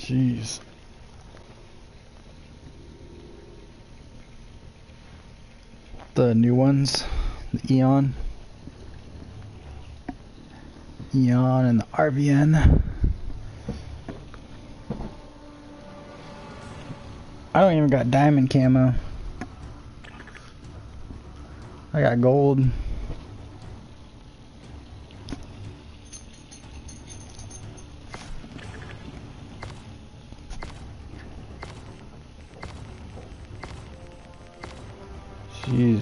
Jeez. The new ones, the Eon and the RVN. I don't even got diamond camo. I got gold. Jeez.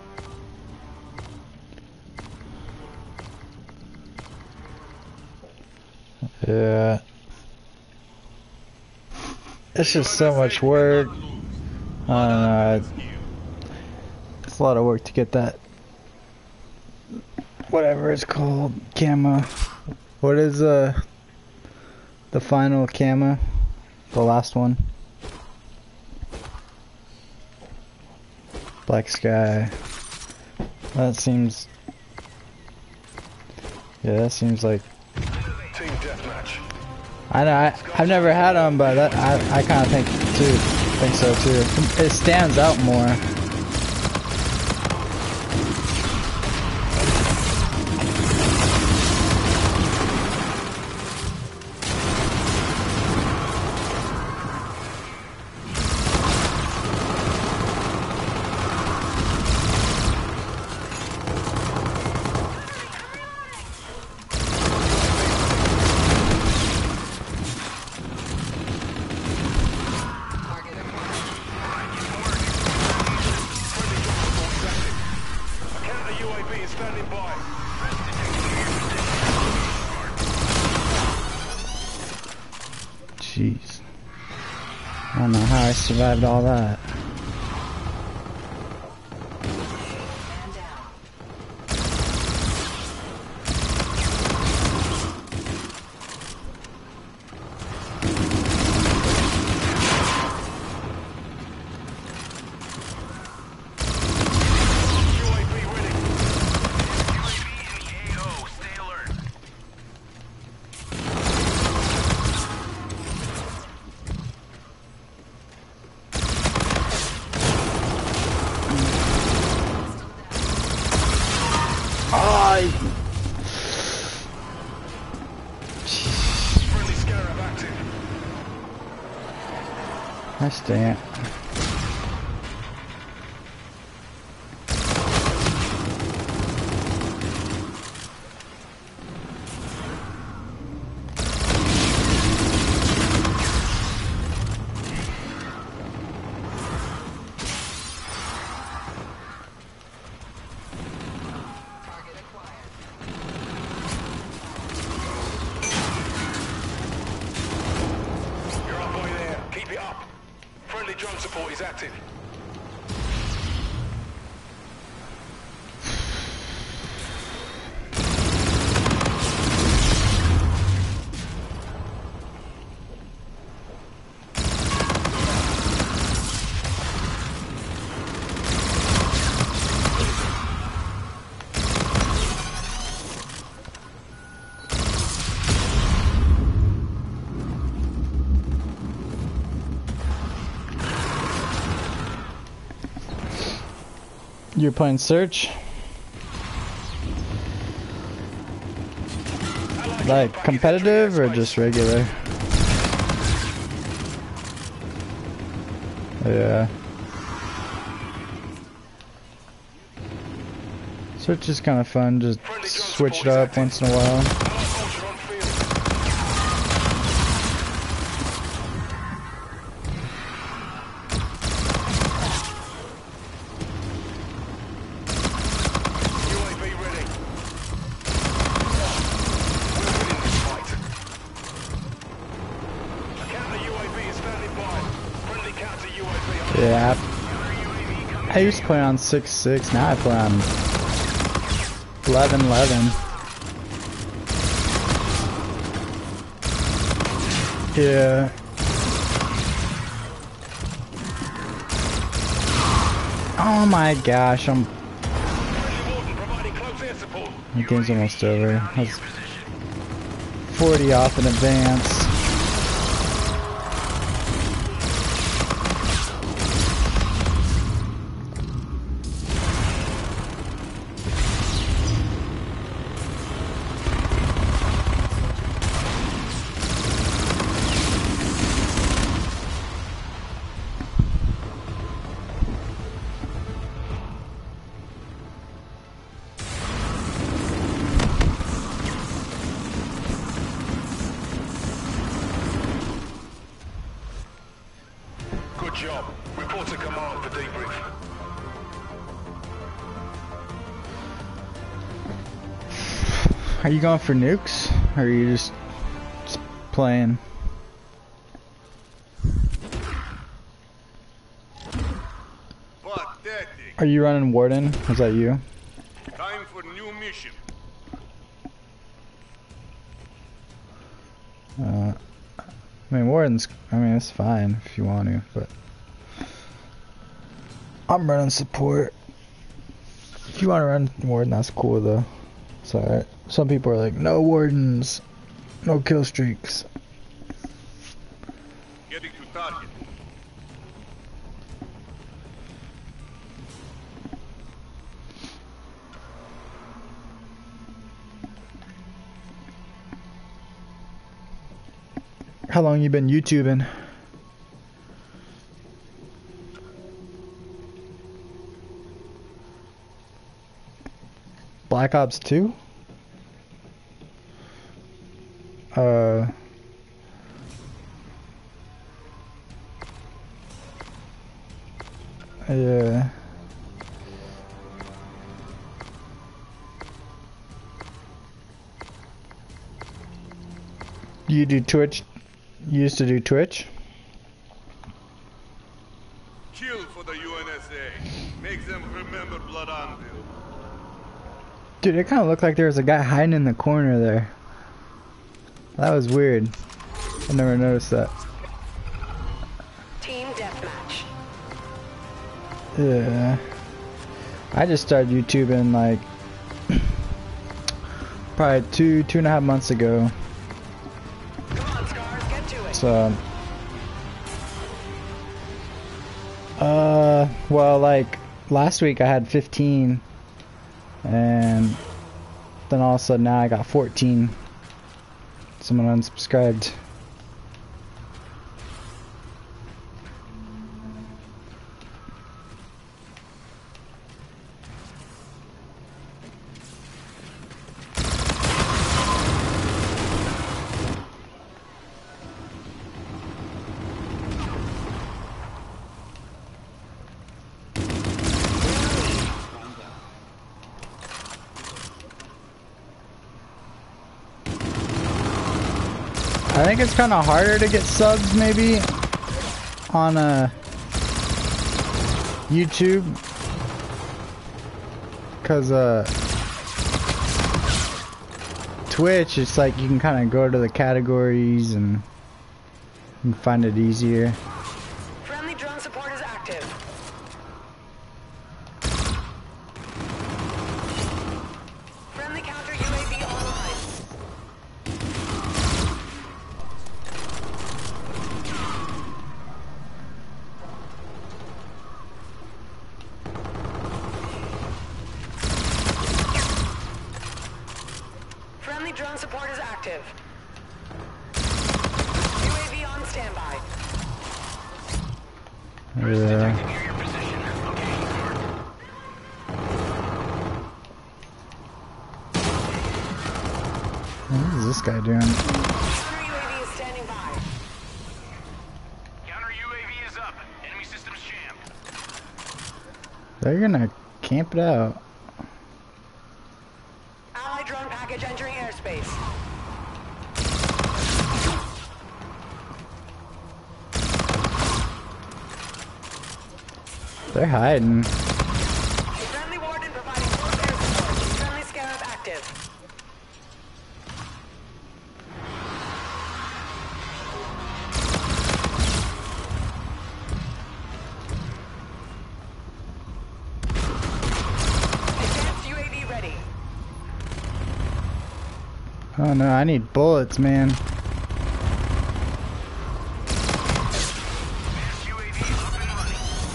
Yeah. It's just so much work. I don't know. It's a lot of work to get that. Whatever it's called. Camo. What is the final camo? The last one? Black Sky. That seems... Yeah, that seems like... Team deathmatch. I know, I've never had them, but that, I kind of think so too. It stands out more. Jeez. I don't know how I survived all that. Dang it. Drone support is active. You're playing Search? Like competitive or just regular? Yeah. Search is kind of fun, just switch it up once in a while. Yeah, I used to play on 6.6, now I play on 11.11. Yeah. Oh my gosh, the game's almost over. I was 40 off in advance. job. Report to command for debrief. Are you going for nukes? Or are you just playing? Pathetic. Are you running Warden? Was that you? Time for new mission. I mean, Warden's, it's fine if you want to, but I'm running support. If you want to run Warden, that's cool though. It's alright. Some people are like, no Wardens, no kill streaks. Getting to target. How long you been YouTubing? Black Ops 2? Yeah. You do Twitch? You used to do Twitch? Kill for the UNSA. Make them remember Blood Anvil. Dude, it kind of looked like there was a guy hiding in the corner there. That was weird. I never noticed that. Team deathmatch. Yeah. I just started YouTubing like probably two and a half months ago. Come on, Scars, get to it. So, well, like last week I had 15, and then all of a sudden now I got 14. Someone unsubscribed. I think it's kind of harder to get subs maybe on YouTube, because Twitch, it's like you can kind of go to the categories and you can find it easier. Friendly drone support is active. Friendly counter UAV online. Friendly drone support is active. UAV on standby. Yeah. What is this guy doing? Counter UAV is standing by. Counter UAV is up. Enemy systems jammed. They're gonna camp it out. Allied drone package entering airspace. They're hiding. Friendly Warden providing close air support. Friendly Scarab active. Advanced UAV ready. Oh no, I need bullets, man. UAV up and running.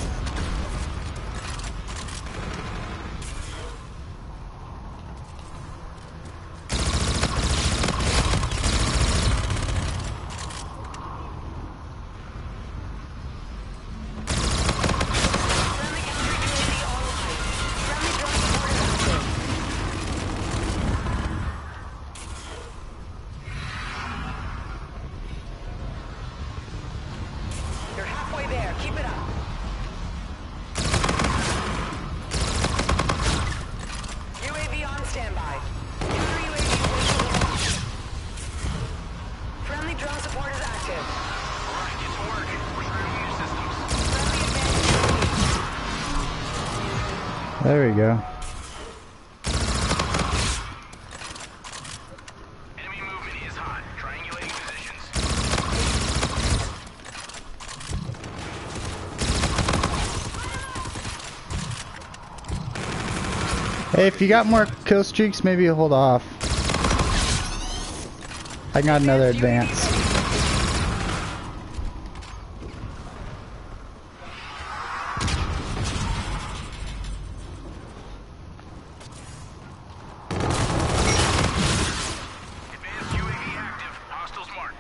Friendly counter UAV online. Friendly drone support is active. You're halfway there. Keep it up. There we go. Enemy movement is hot. Triangulating positions. Hey, if you got more kill streaks, maybe hold off. I got another advance. Advanced UAV active. Hostiles marked.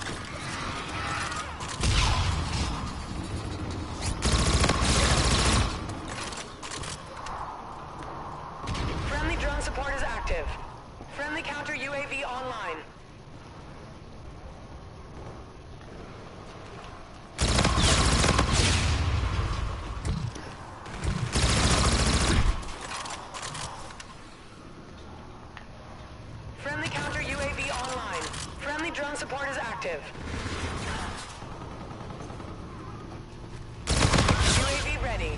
Friendly drone support is active. Friendly counter UAV online. Friendly counter UAV online. Friendly drone support is active. UAV ready.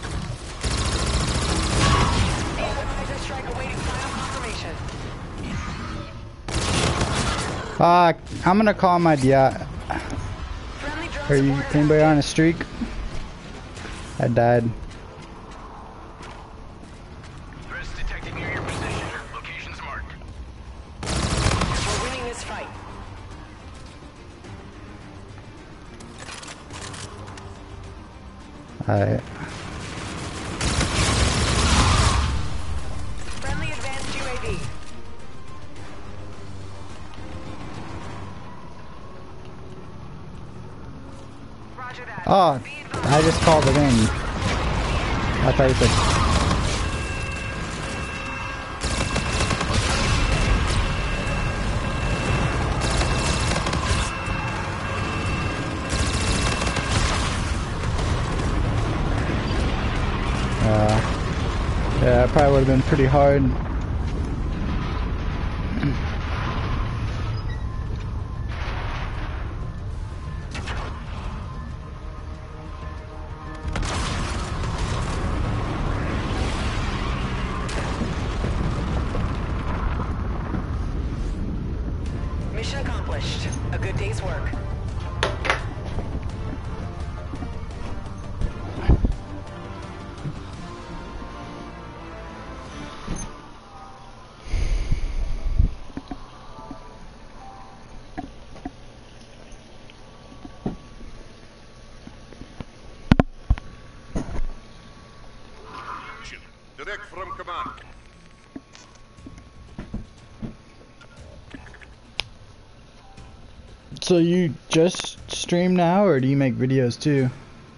The Advisor strike awaiting final confirmation. I'm gonna call my DI. Friendly drone Are you support is anybody active. on a streak? I died. Threats detected near your position. Locations marked. We're winning this fight. Alright. Friendly advanced UAV. Roger that. Oh, Be advised. I just called it in. I thought you said. Yeah, it probably would have been pretty hard. Mission accomplished. A good day's work. Direct from command. So you just stream now, or do you make videos too?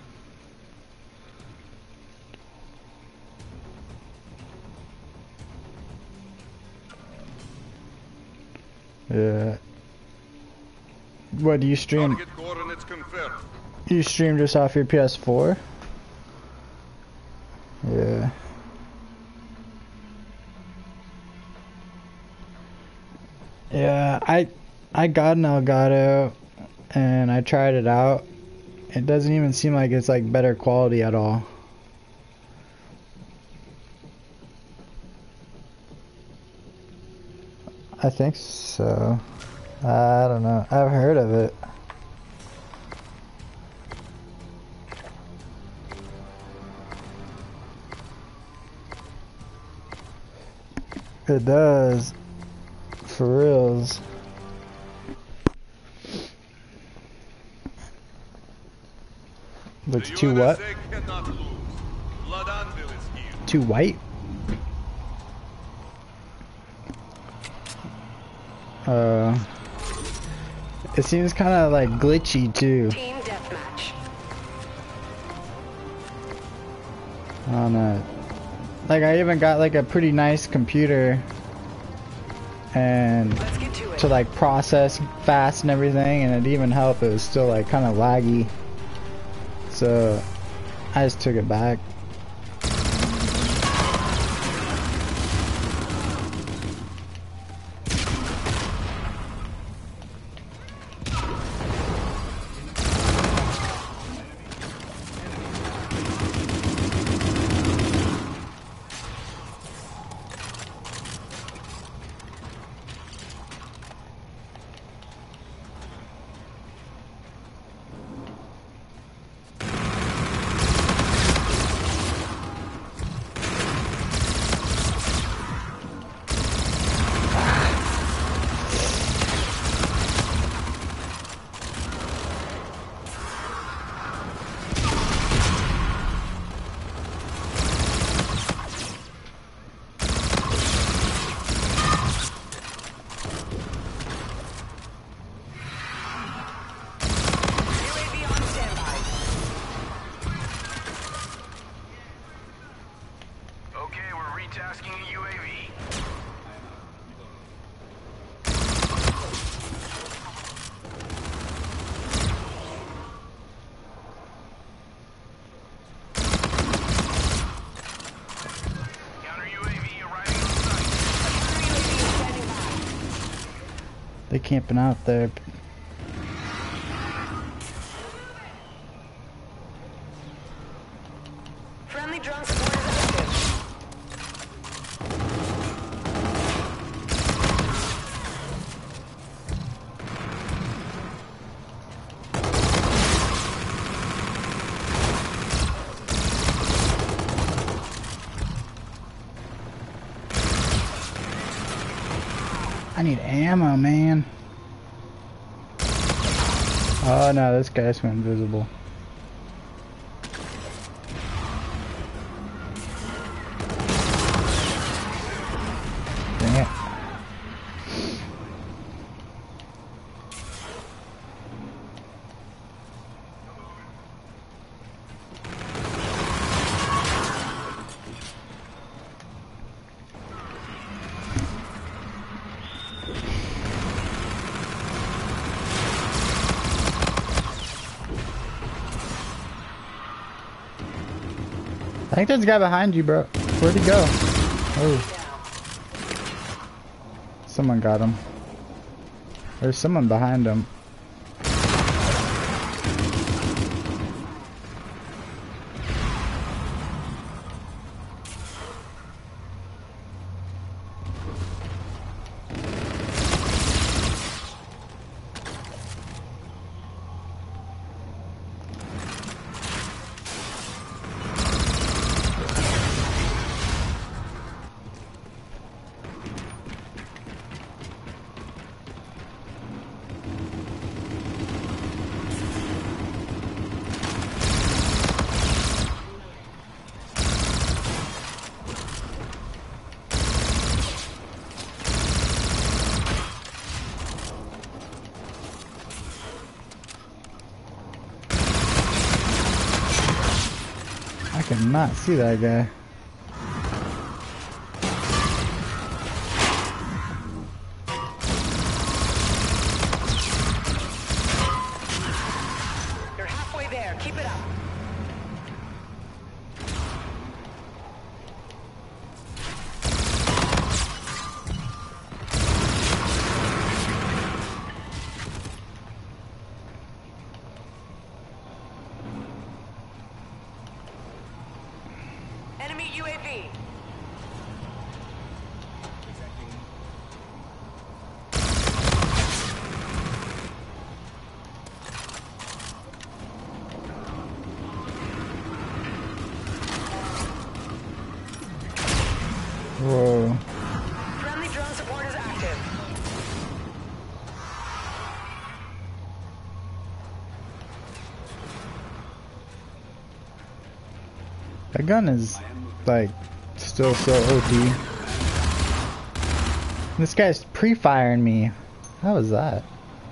Yeah. What do you stream? Target coordinates confirmed. You stream just off your PS4? Yeah. Yeah, I got an Elgato and I tried it out. It doesn't even seem like it's like better quality at all. I think so. I don't know. I've heard of it. It does. For reals. Looks The too what? USA cannot lose. Blood Anvil is here. Too white? It seems kind of like glitchy too. Team deathmatch. I don't know. Like I even got like a pretty nice computer and Let's get to it. to like process fast and everything, and it even helped. It was still like kind of laggy. So I just took it back. They camping out there. Friendly drone support is active. I need ammo, man. Oh no, this guy's went invisible. Dang it. I think there's a guy behind you, bro. Where'd he go? Oh. Someone got him. There's someone behind him. I cannot see that guy. You're halfway there. Keep it up. Enemy UAV. Whoa. Friendly drone support is active. That gun is, like, still so OP. This guy's pre-firing me. How is that?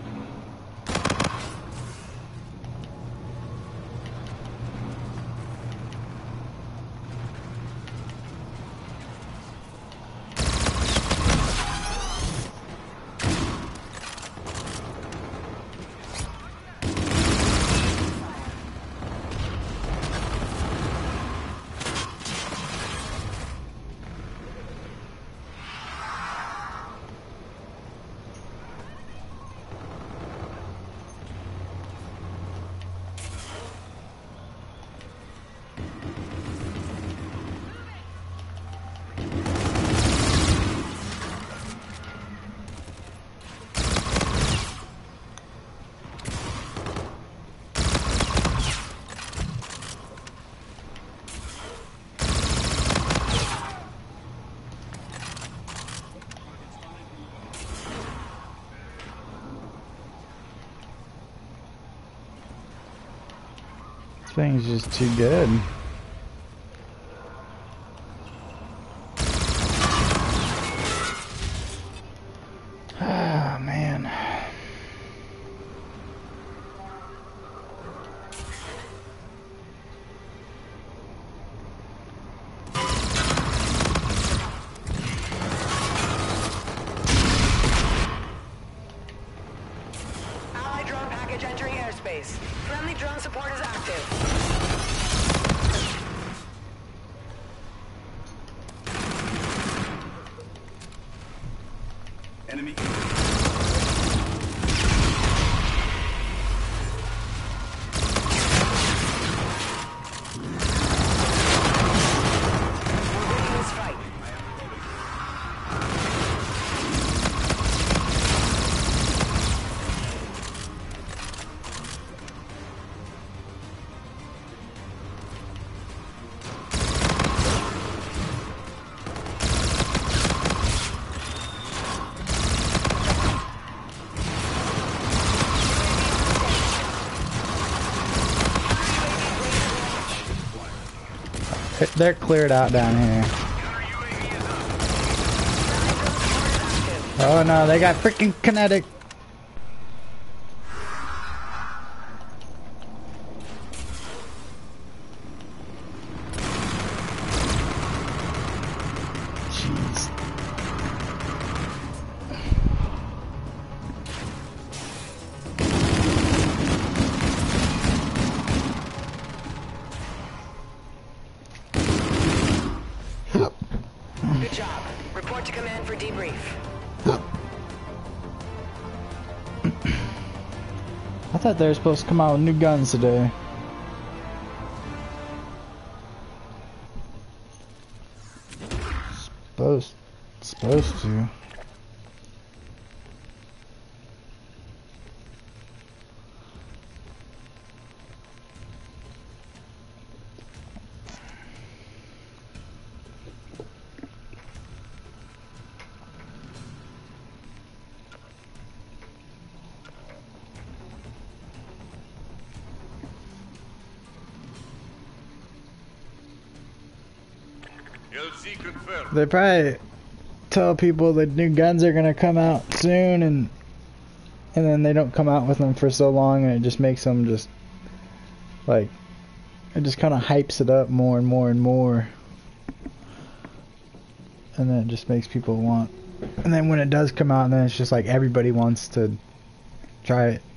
This thing's just too good. Ah, man. Allied drone package entering airspace. Friendly drone support is active. Enemy. They're cleared out down here. Oh no, they got freaking kinetic. Jeez. Good job. Report to command for debrief. I thought they were supposed to come out with new guns today. Supposed to. LZ confirmed. They probably tell people that new guns are gonna come out soon, and then they don't come out with them for so long, and it just makes them just like, it just kind of hypes it up more and more and more, and then it just makes people want. And then when it does come out, then it's just like everybody wants to try it.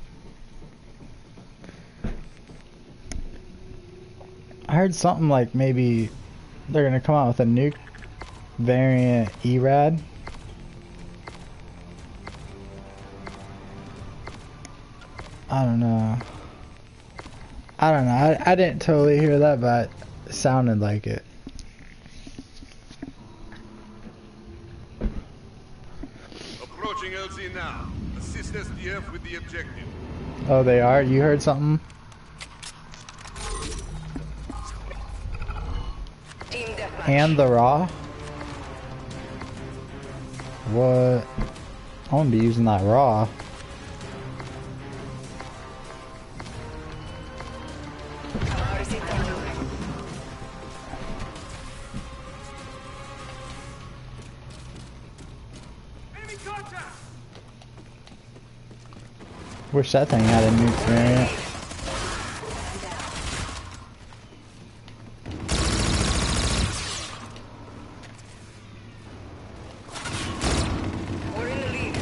I heard something like maybe they're gonna come out with a nuke variant ERAD. I don't know. I didn't totally hear that, but it sounded like it. Approaching LZ now. Assist SDF with the objective. Oh, they are? You heard something? Team deathmatch. And the raw? What? I won't be using that raw. Wish that thing had a nuke variant. We're in the lead.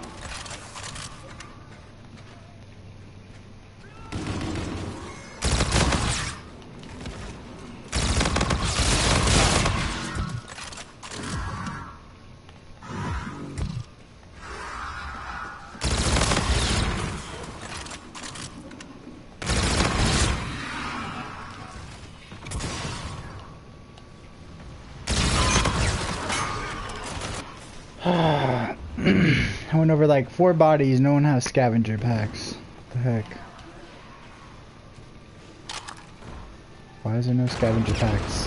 I went over like 4 bodies, no one has scavenger packs. What the heck? Why is there no scavenger packs?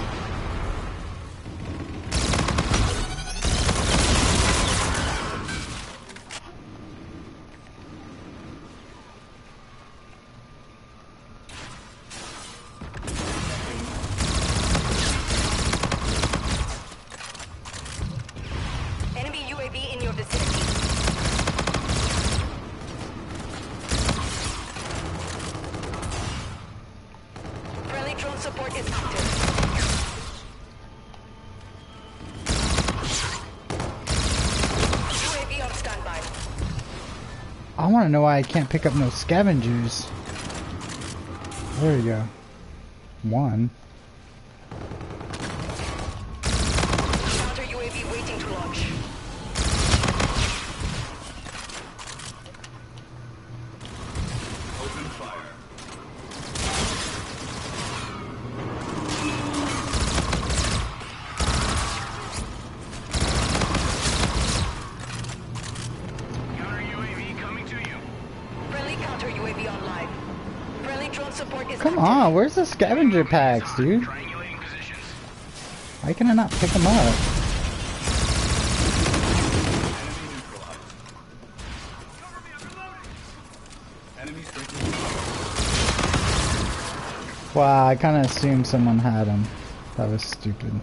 Enemy UAV in your vicinity. Friendly drone support is active. UAV on standby. I want to know why I can't pick up no scavengers. There we go. 1. Counter UAV waiting to launch. Open fire. Counter UAV coming to you. Friendly counter UAV online. Friendly drone support is Come active. on, where's the scavenger packs, dude? Triangulating positions. Why can I not pick them up? Enemy neutralized. Enemies breaking. Wow, I kind of assumed someone had them. That was stupid.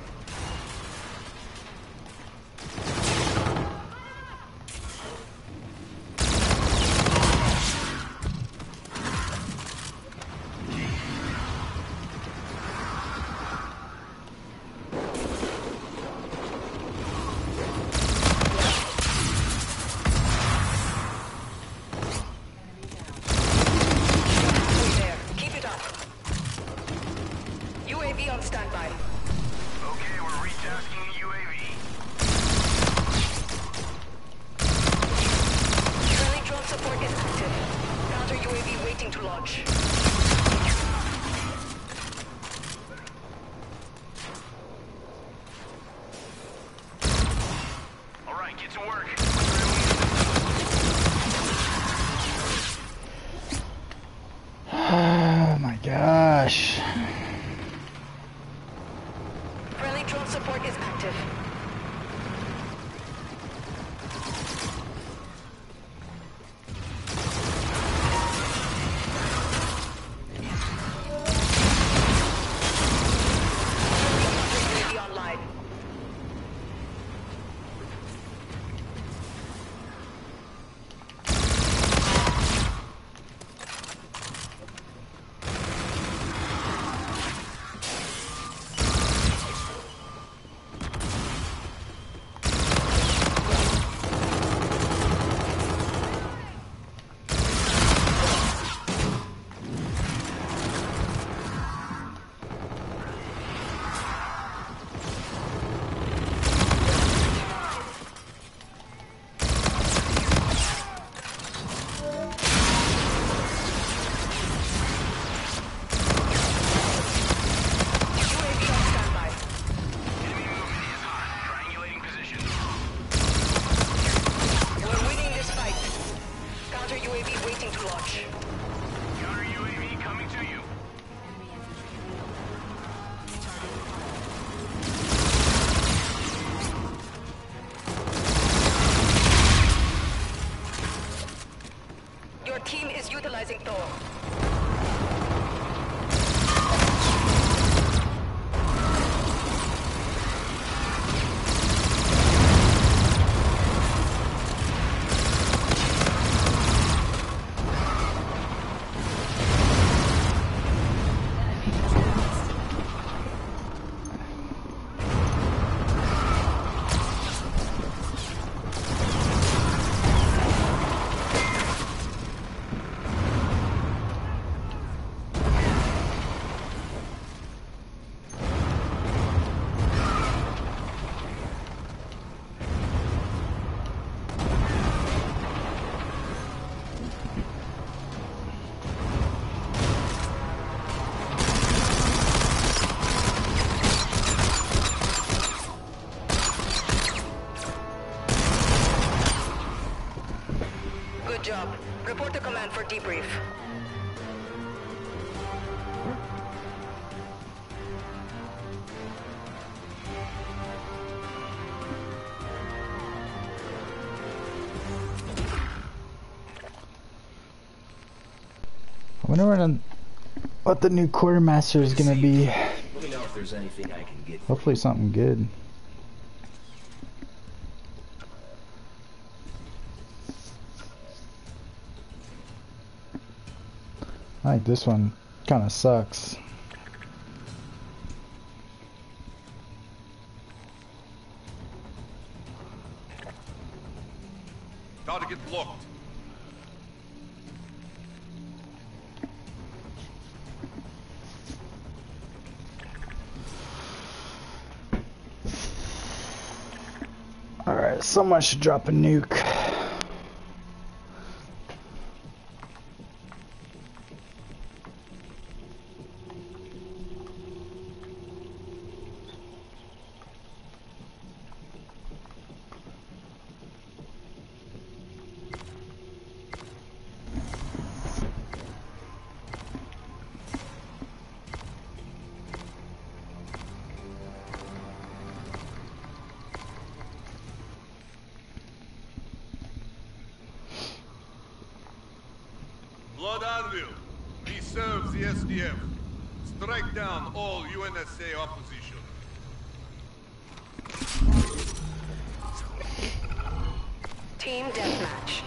job. Report to command for debrief. I wonder what the new quartermaster is gonna be. Let me know if there's anything I can get. Hopefully something good. I think this one kind of sucks. Target locked. Alright, someone should drop a nuke. Blood Anvil. He serves the SDF. Strike down all UNSA opposition. Team deathmatch.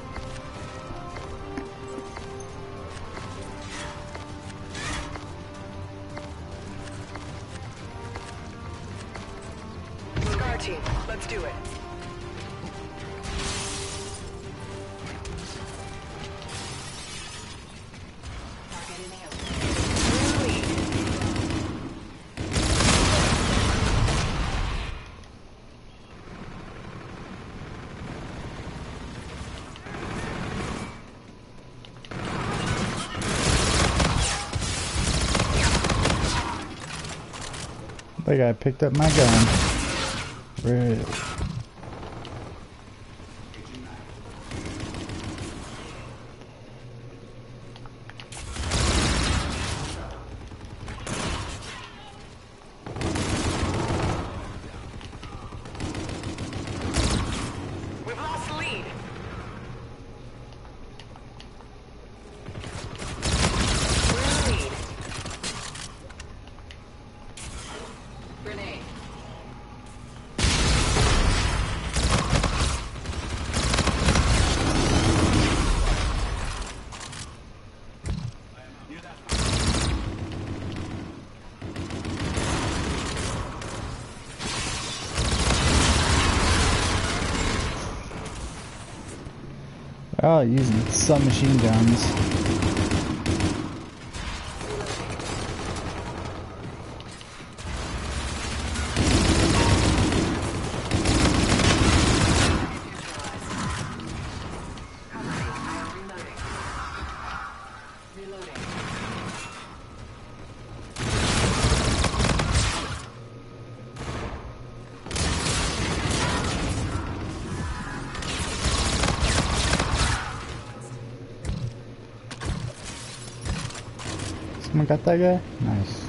Scar team, let's do it. That guy picked up my gun. Really? We've lost the lead. We're in the lead. Grenade. Oh, using submachine guns. Someone got that guy? Nice.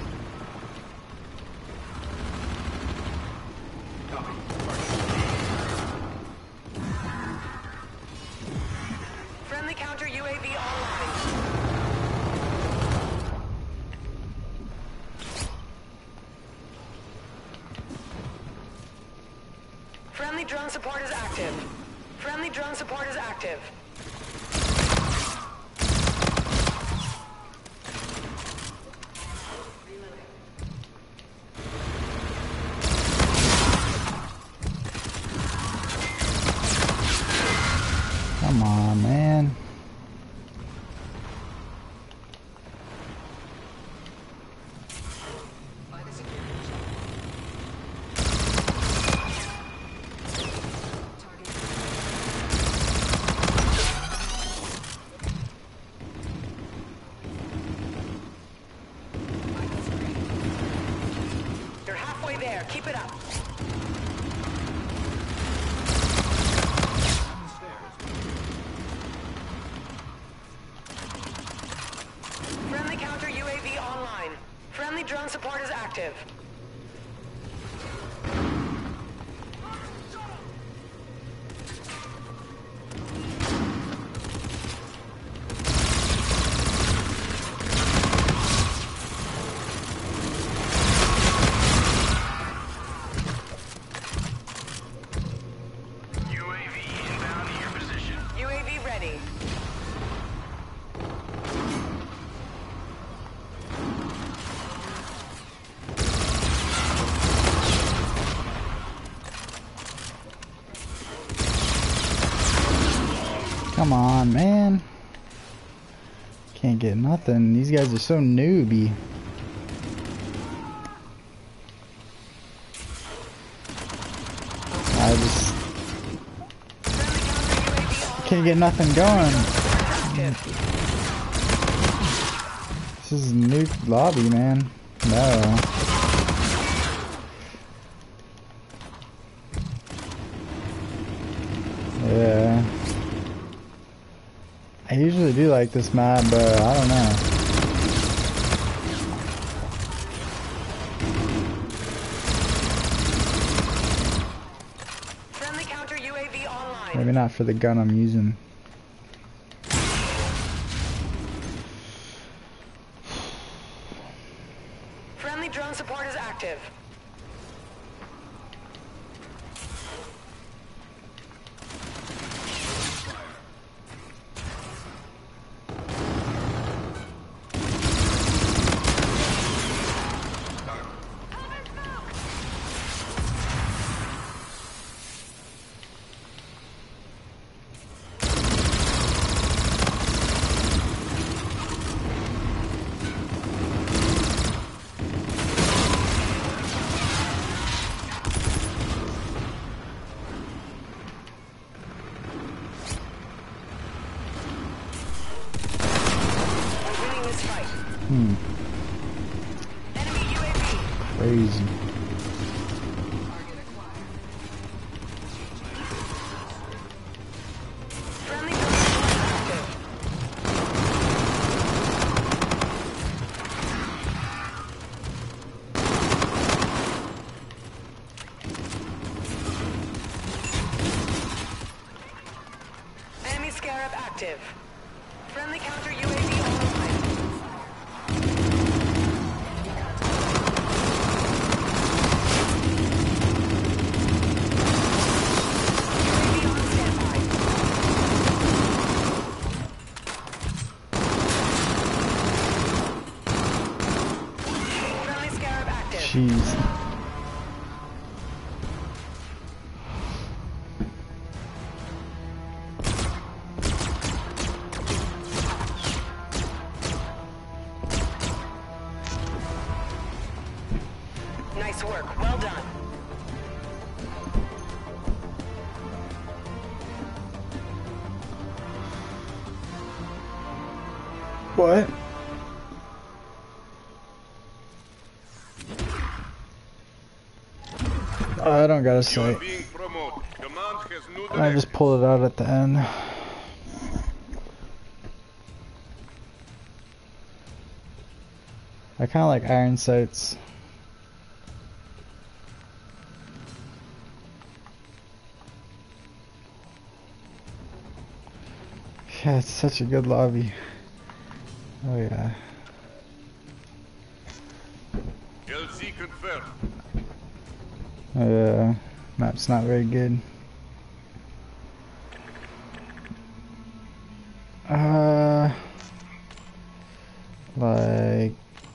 Friendly counter UAV online. Friendly drone support is active. Friendly drone support is active. Come on, man. You're halfway there. Keep it up. Friendly counter UAV online. Friendly drone support is active. UAV inbound to your position. UAV ready. Come on, man. Can't get nothing. These guys are so newbie. I just can't get nothing going. This is a new lobby, man. No. Yeah. I usually do like this map, but I don't know. Friendly counter UAV online. Maybe not for the gun I'm using. drone support is active. Crazy. Friendly drone support active. Enemy Scarab active. Friendly counter UAV online. UAV on standby. Friendly Scarab active. Jeez. Nice work. Well done. What? I don't got a You are sight. being promoted. Command has new I direction. just pulled it out at the end. I kind of like iron sights. Yeah, it's such a good lobby. Oh yeah. LZ confirmed. Oh yeah. Map's not very good. Like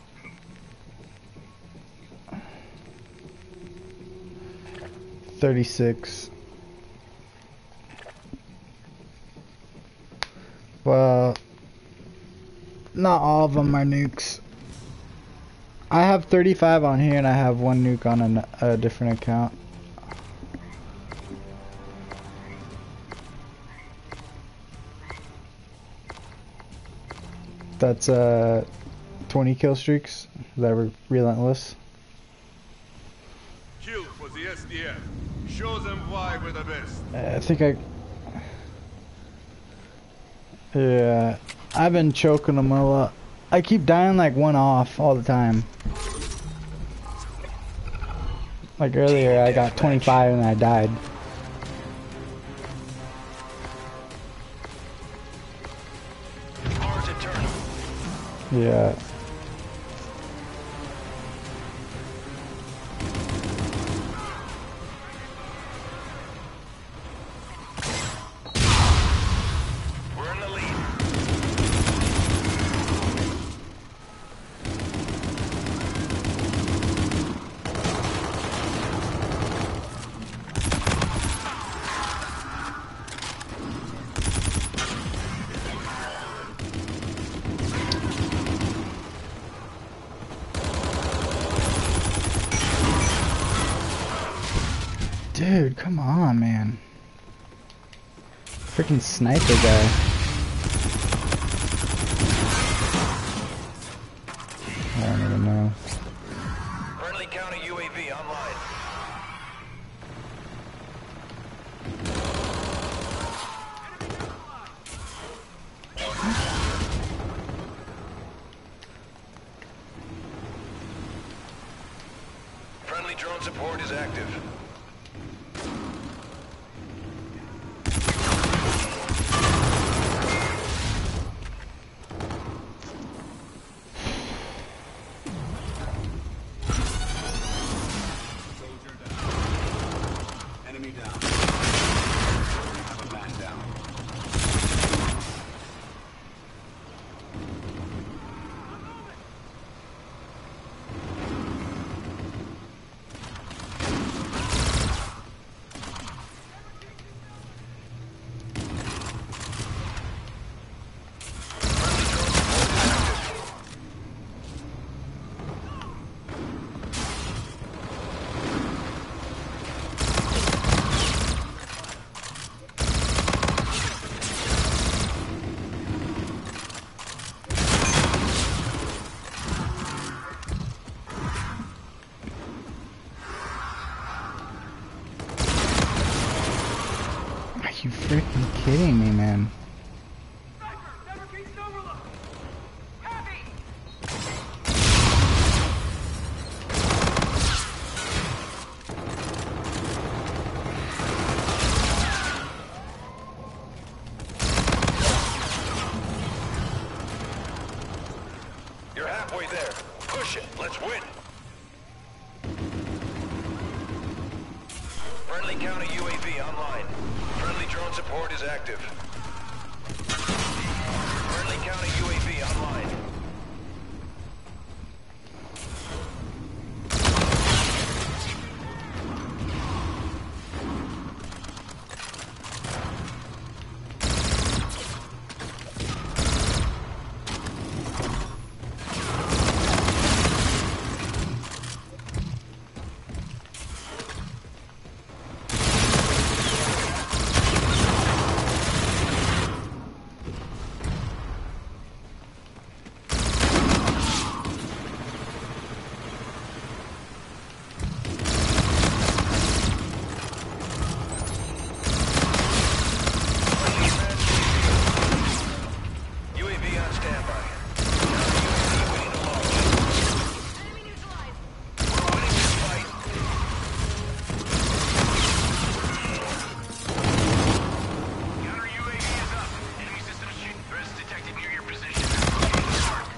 36. Well, not all of them are nukes. I have 35 on here and I have one nuke on a different account. That's 20 kill streaks that were relentless. Kill for the SDF. Show them why we're the best. I think yeah, I've been choking them a lot. I keep dying like one off all the time. Like earlier I got 25 and I died. Mars Eternal. Yeah. We're in the lead. Dude, come on, man. Freaking sniper guy. I don't even know. Friendly counter UAV online. Friendly drone support is active. kidding me, man? You're halfway there. Push it. Let's win. Friendly counter UAV online. Friendly drone support is active. Friendly counter UAV online. UAV on standby. UAV waiting to launch. We're winning this fight. Counter UAV is up. Enemy system shooting threats detected near your position. Location marked.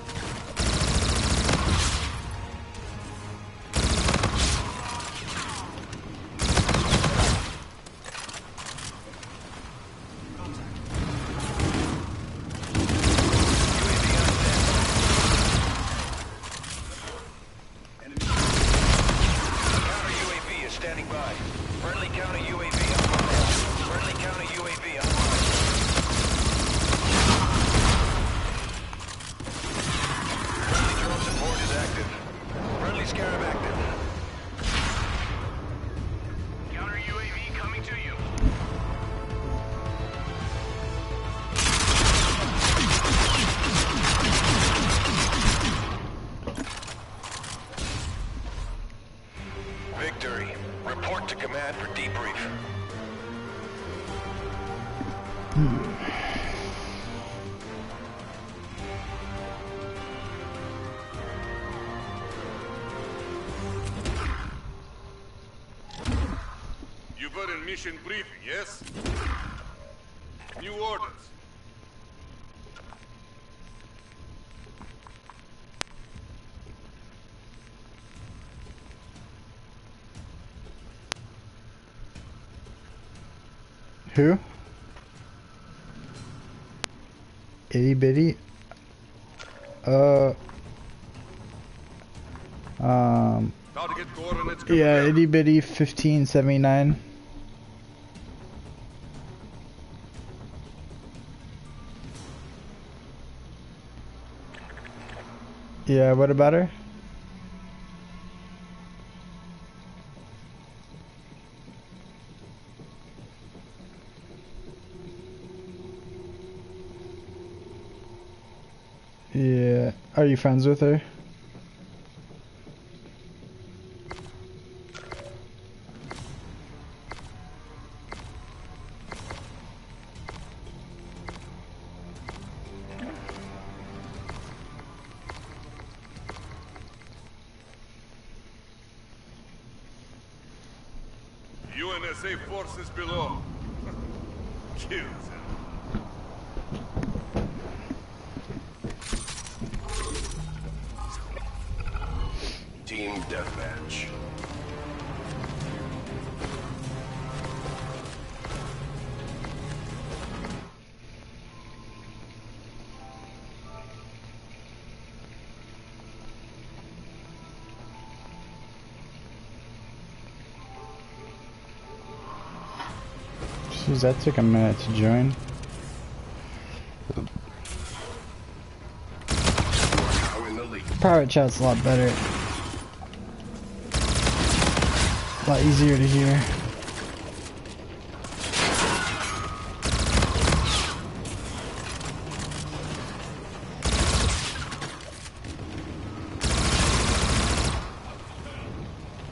Counter UAV is standing by. Friendly counter UAV online. Friendly counter UAV online. Friendly drone support is active. Friendly Scarab active. Counter UAV coming to you. Victory. Report to command for debrief. You were in mission briefing, yes? New orders. Who? Itty bitty? Target coordinates Yeah, confirmed. itty bitty 1579. Yeah, what about her? Yeah, are you friends with her? UNSA forces below. Kill them. Team deathmatch. Jeez, that took a minute to join. Now in the lead. Private chat's a lot better. A lot easier to hear.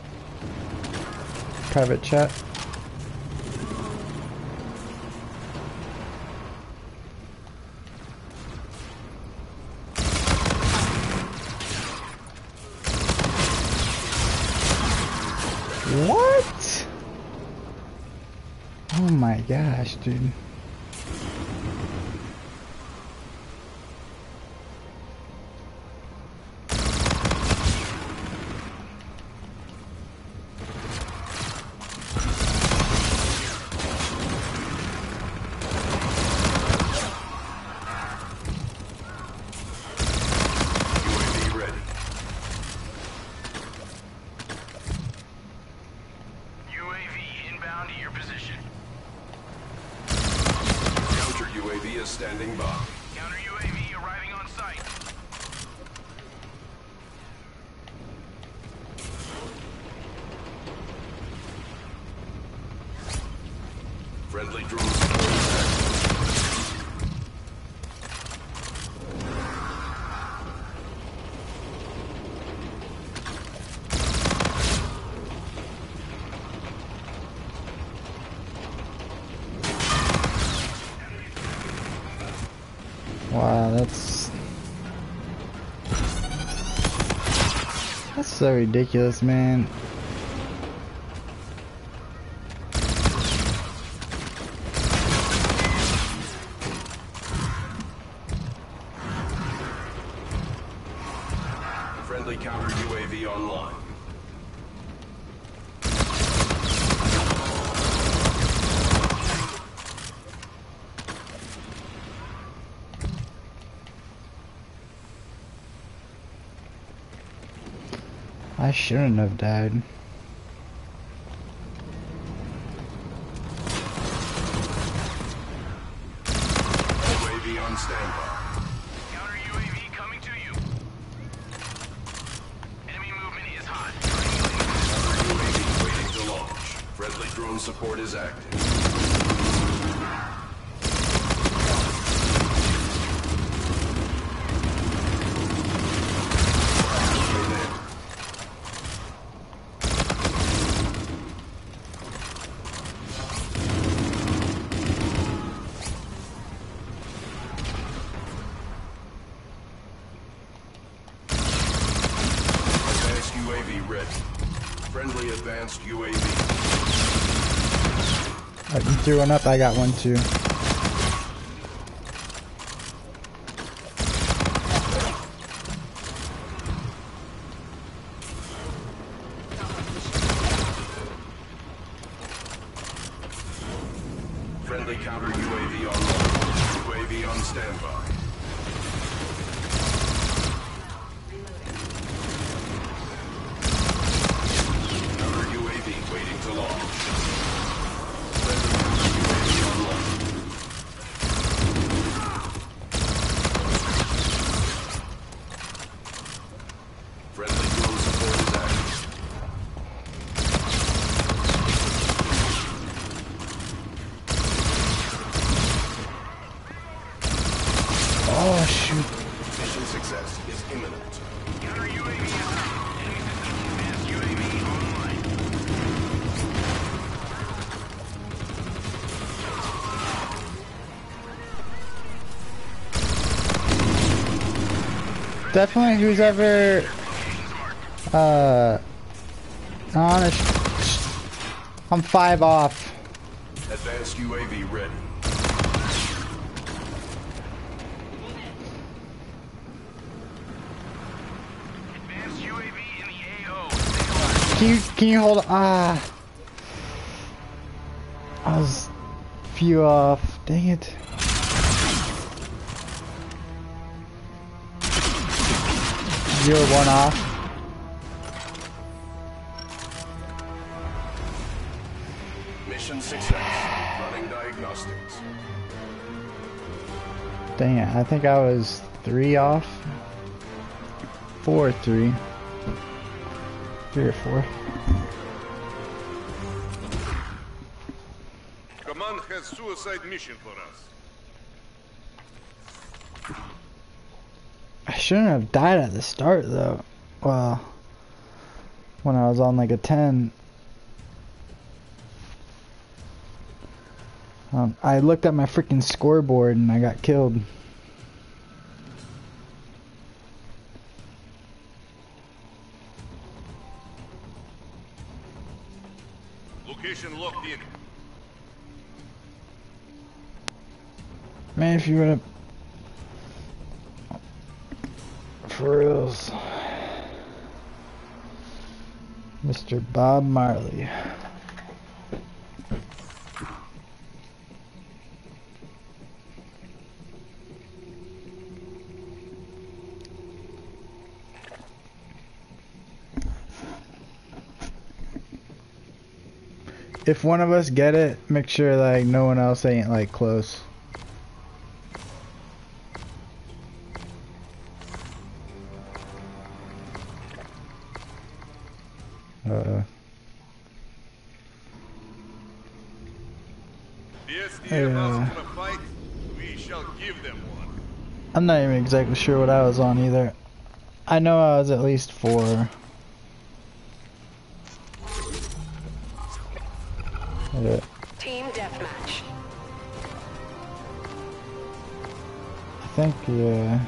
Private chat. What? Oh my gosh, dude. UAV ready. UAV inbound to your position. Counter UAV is standing by. Counter UAV arriving on site. Friendly drone support is active. Wow, that's so ridiculous, man. Friendly counter UAV online. I shouldn't have died. UAV on standby. Counter UAV coming to you. Enemy movement is hot. UAV waiting to launch. Friendly drone support is active. Advanced UAV ready. Friendly advanced UAV. You threw one up, I got one too. Friendly counter UAV online. UAV on standby. Counter UAV waiting to launch. Friendly counter UAV online. Friendly drone support is active. Oh shoot. Mission success is imminent. Counter UAV is out. Enemy system advanced UAV online. Definitely who's ever on a I'm 5 off. Advanced UAV ready. Advanced UAV in the AO. Stay alive. Can you hold I was few off. Dang it. You're 1 off. Mission success. Running diagnostics. Dang it, I think I was 3 off. 4 or 3. 3 or 4. Command has suicide mission for us. I shouldn't have died at the start though. Well, when I was on like a 10. I looked at my freaking scoreboard and I got killed. Location locked in. Man, if you would have... For reals. Mr. Bob Marley. If one of us get it, make sure like no one else ain't like close. The SDF asks for a fight, we shall give them one. I'm not even exactly sure what I was on either. I know I was at least 4. Yeah. Team deathmatch. I think yeah.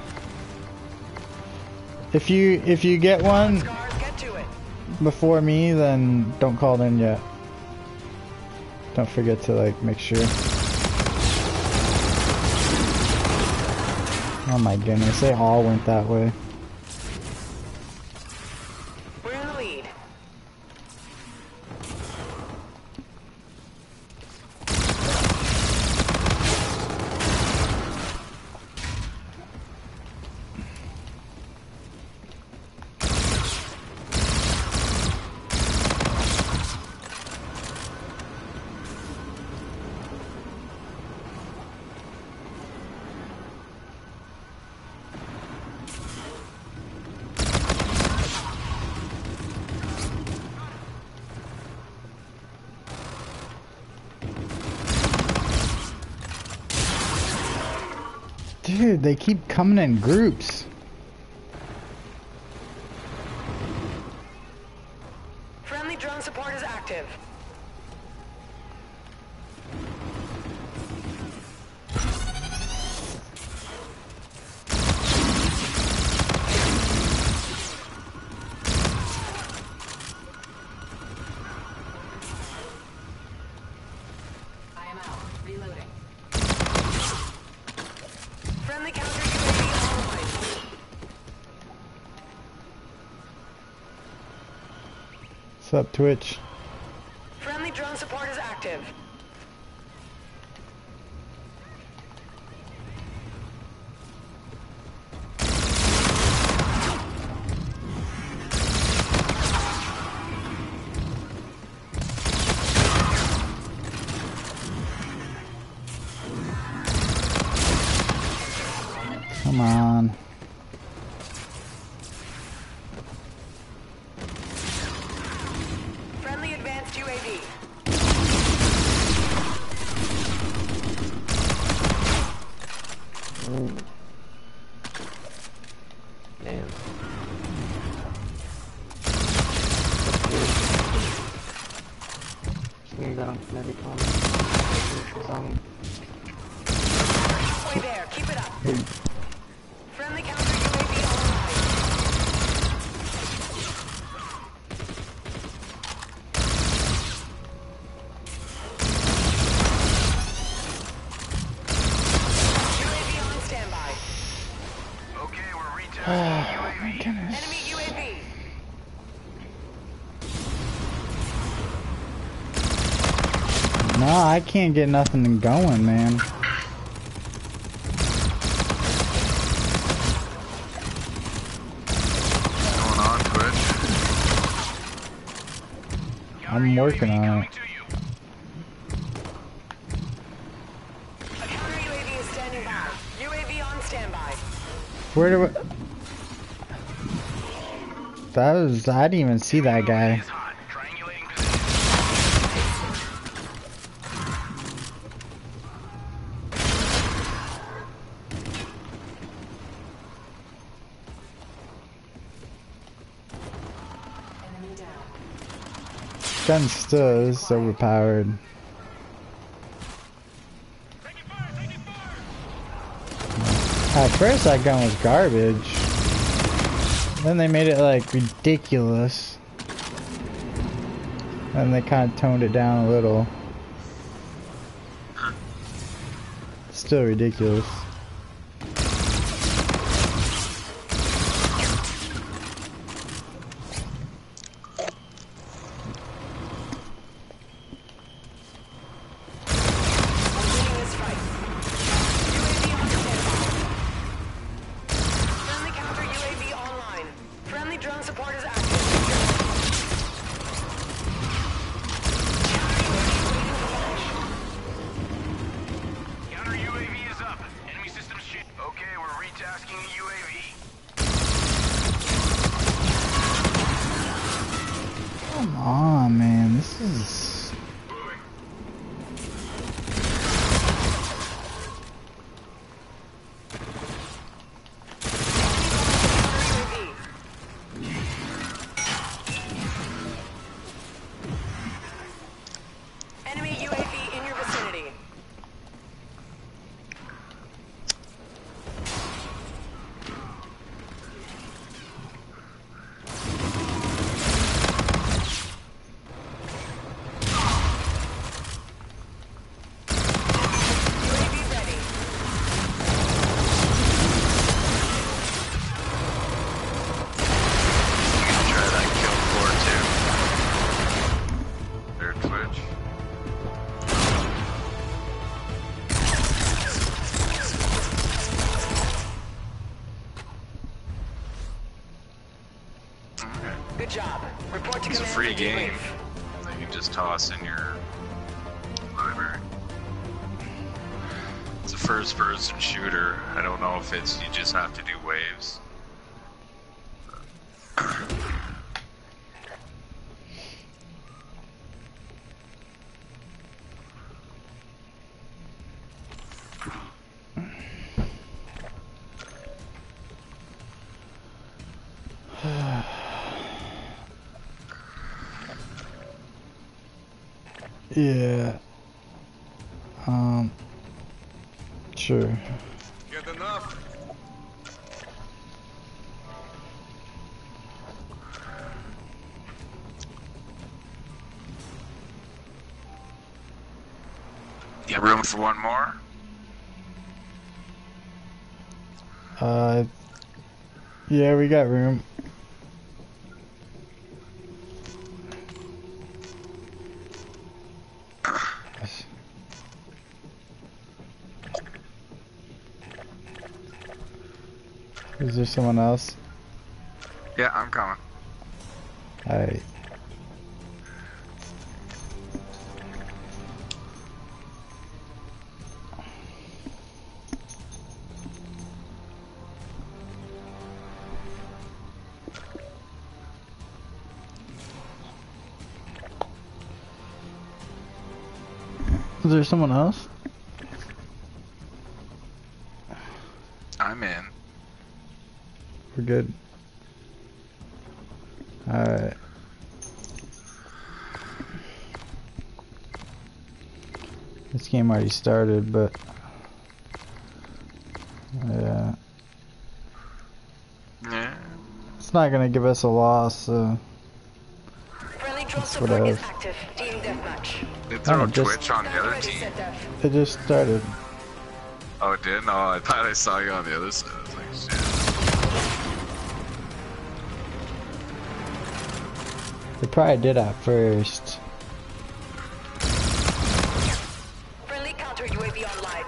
If you get one Scars, get to it. before me, then don't call it in yet. Don't forget to like make sure. Oh my goodness, they all went that way. We're in the lead. Dude, they keep coming in groups. Friendly drone support is active. I am out. Reloading. Friendly counter UAV online. What's up, Twitch? Friendly drone support is active. Come on. Friendly advanced UAV. Damn. Swing down, medic on. Way there. Keep it up. Friendly counter UAV online. UAV on standby. Okay, we're retesting UAV. Enemy UAV. No, I can't get nothing going, man. Going on Twitch. I'm working on it. To you. A counter UAV is standing by. UAV on standby. Where do I... That was... I didn't even see that guy. Is hot. Triangulating position. Enemy down. Gun still is overpowered. At first that gun was garbage. Then they made it like ridiculous. And they kind of toned it down a little. Still ridiculous. Come on, man. This is... Enemy UAV in your vicinity. Good job. Report to It's a command free and game debrief. that you just toss in your library. It's a first-person shooter. I don't know if it's you just have to do waves. Yeah. Sure. Get enough? You have room for one more? Yeah, we got room. Is there someone else? Yeah, I'm coming. Alright. Is there someone else? I'm in. We're good. Alright. This game already started, but... yeah. Yeah. It's not gonna give us a loss, so... Friendly drone That's support what I is was- active. Team deathmatch. They throw just- Twitch on the other Ready, team. set def. It just started. Oh, it did? No, I thought I saw you on the other side. I was like, shit. They probably did at first. Friendly counter UAV online.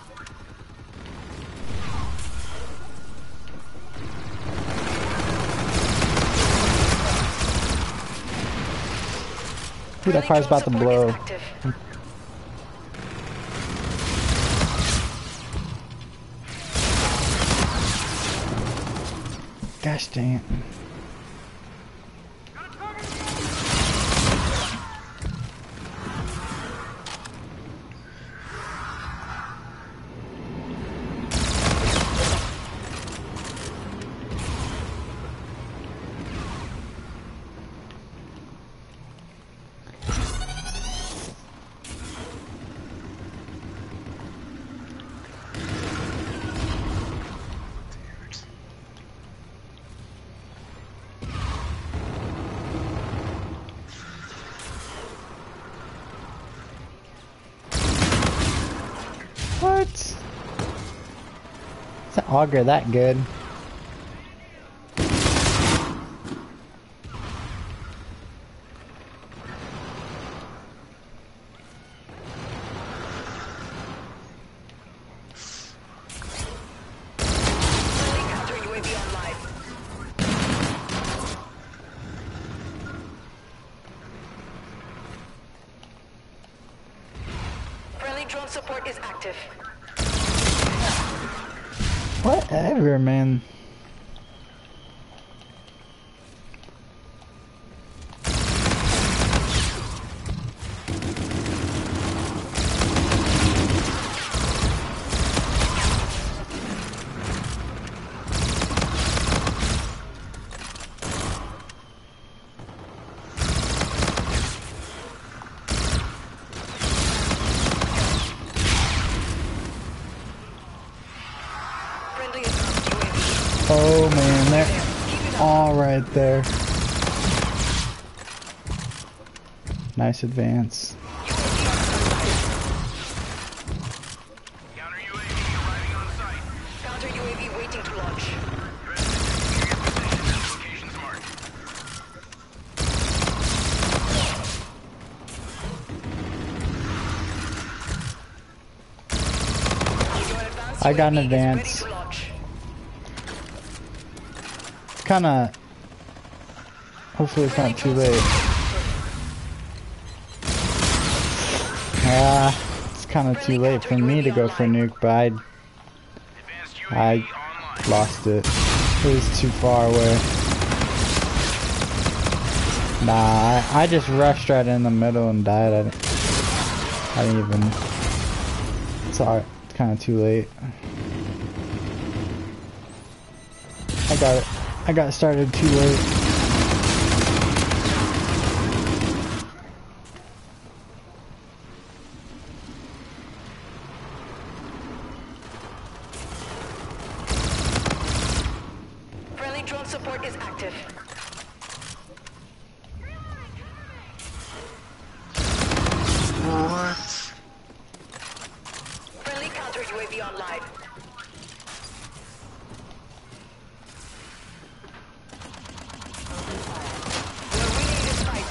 Ooh, that car's about to blow. Active. Gosh dang it. auger that good. Friendly counter UAV online. Friendly drone support is active. Whatever, man. Friendly advanced UAV. Oh man, they're all right there. Nice advance. Counter UAV arriving on site. Counter UAV waiting to launch. Locations marked. Your advanced I got an UAV is ready advance. to launch. It's kinda... Hopefully it's not too late. Ah, it's kinda too late for me to go for nuke, but Advanced UAV I online. lost it. It was too far away. Nah, I just rushed right in the middle and died. I didn't even... It's alright. It's kinda too late. I got it. I got started too late. Friendly drone support is active. Friendly counter UAV online. We're winning this fight.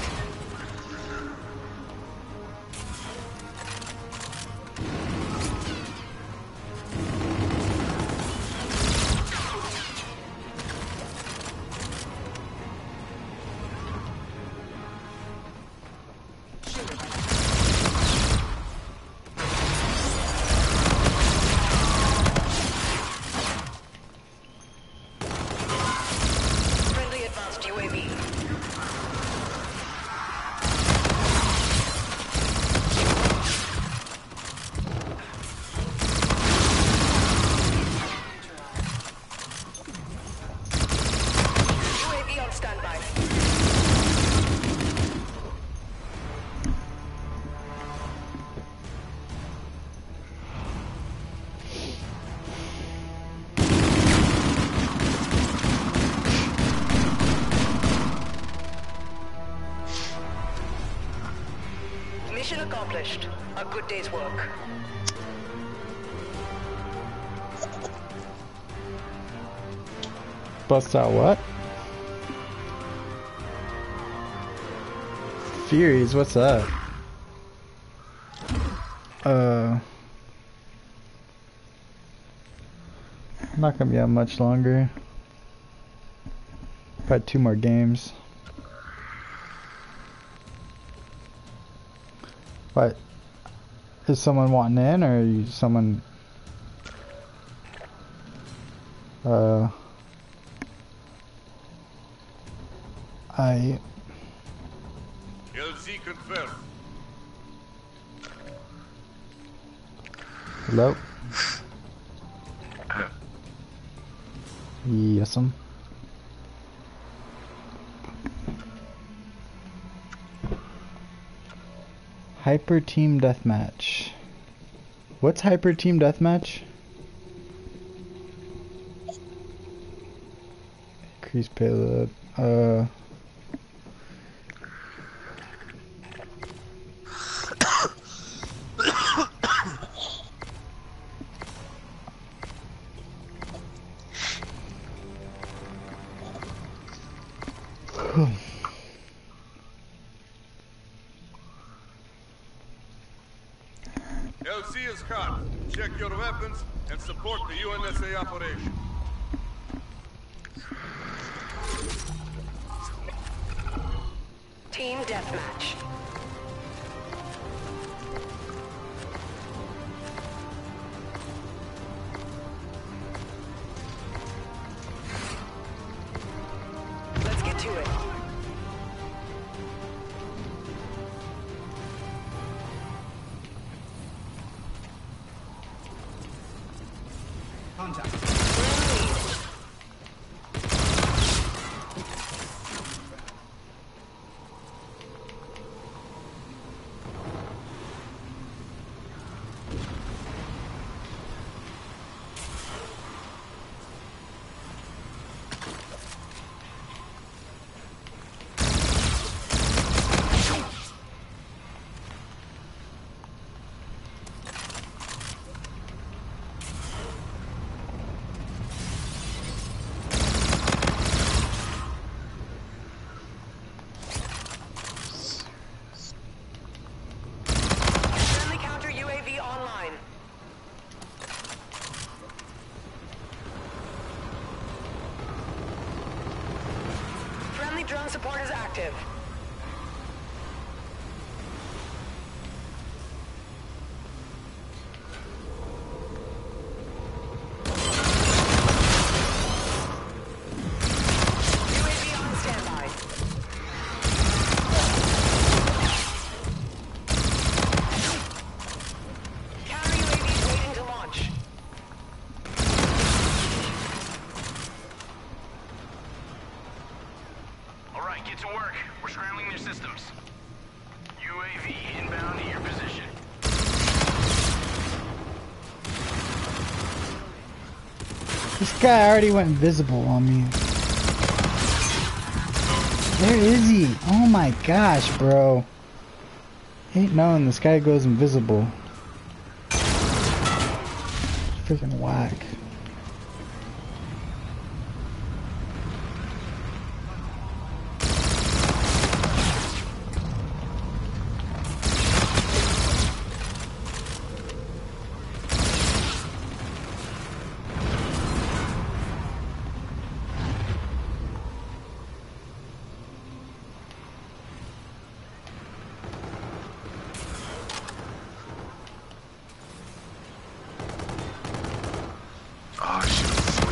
Friendly advanced UAV. UAV on standby. Mission accomplished. A good day's work. Bust out what? Furies, what's that? Not gonna be out much longer. Probably 2 more games. What? Is someone wanting in, or are you someone... LZ confirmed. Hello? Yes'm. Hyper Team Deathmatch. What's Hyper Team Deathmatch? Increase payload. LC is hot. Check your weapons and support the UNSA operation. Team deathmatch. Let's get to it. Contact. Friendly counter UAV online. Friendly drone support is active. UAV on standby. Counter UAV waiting to launch. All right, get to work. We're scrambling their systems. UAV inbound to your position. This guy already went invisible on me. Where is he? Oh my gosh, bro. Ain't knowing this guy goes invisible. Freaking whack. Oh, shit.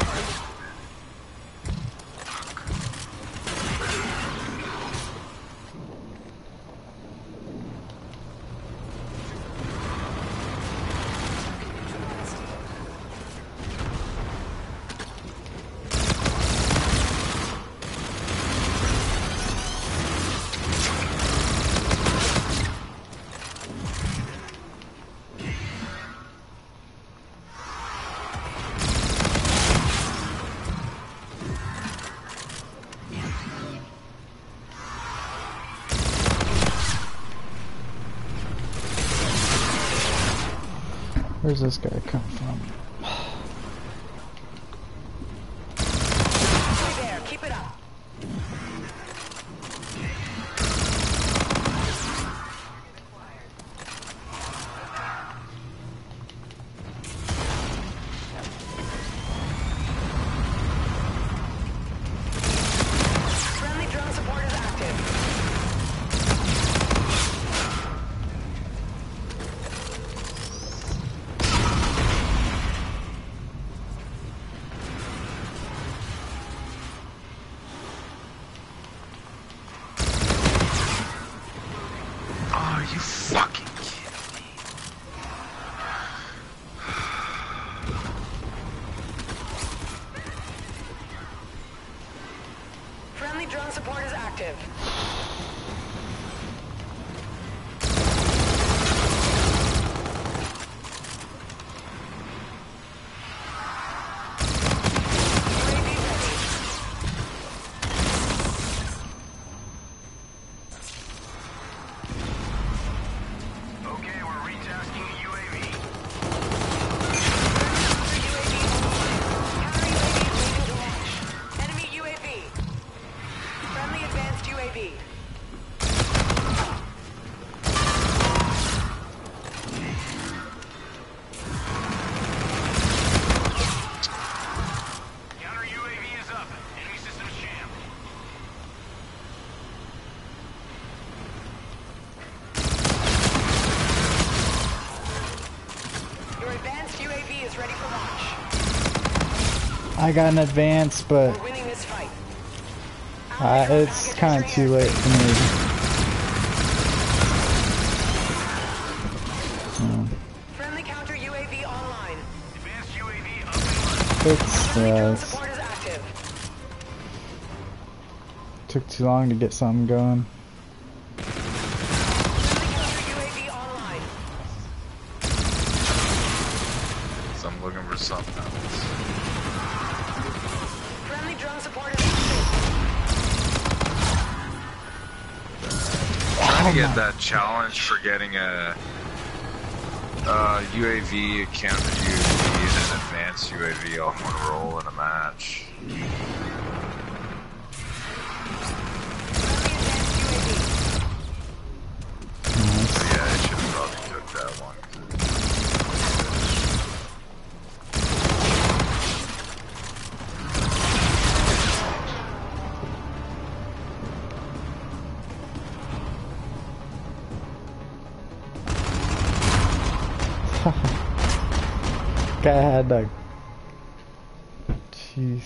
Where's this guy come from? Stay there. Keep it up. Friendly drone support is active. Are you fucking kidding me? Friendly drone support is active. UAV ready. Okay, we're retasking the UAV. UAV online. Counter UAV waiting to launch. Enemy UAV. Friendly advanced UAV. Counter UAV is up. Enemy systems jammed. Your advanced UAV is ready for launch. I got an advance, but We're winning this fight. it's kind of too late for me. Friendly counter UAV online. Advanced UAV up and running. It's Friendly drone support is active. took too long to get something going. Friendly counter UAV online. So I'm looking for something else. Friendly drone support is active. Trying to get that challenge for getting a UAV, a counter UAV, and an advanced UAV all in one roll in a match. Friendly advanced UAV. So yeah, I should have probably took that one. Guy had like, jeez.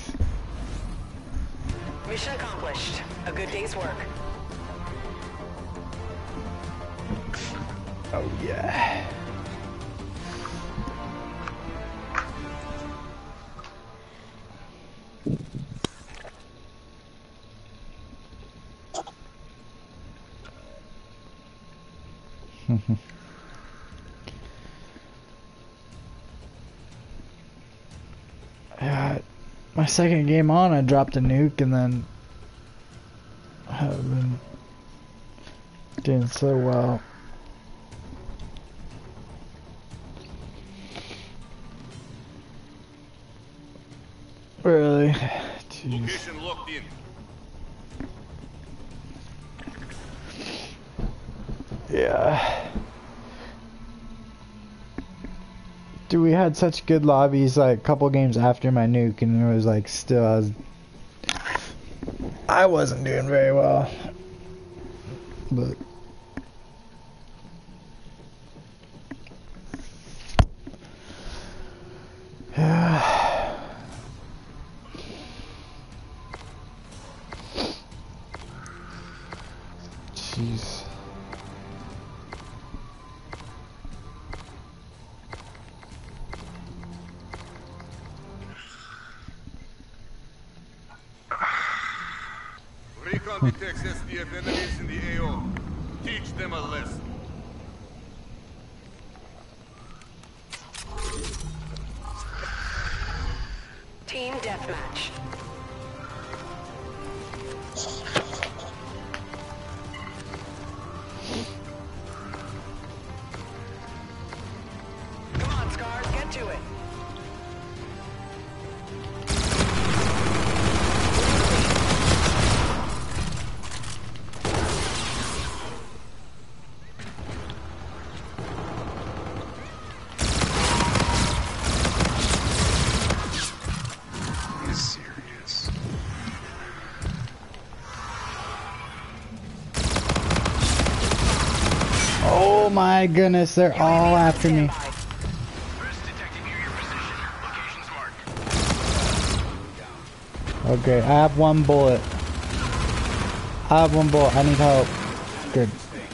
Mission accomplished. A good day's work. Oh yeah. Yeah, my second game on, I dropped a nuke and then I've been doing so well. Really? Jeez. Location locked in. Yeah. Dude, we had such good lobbies like a couple games after my nuke, and it was like still I wasn't doing very well. But yeah. Jeez. Recon detects SDF enemies in the AO. Teach them a lesson. Team deathmatch. Come on, Scars, get to it. He's serious. Oh my goodness, they're all after me. Threats detected near your position. Locations marked. Okay, I have one bullet. I need help. Good.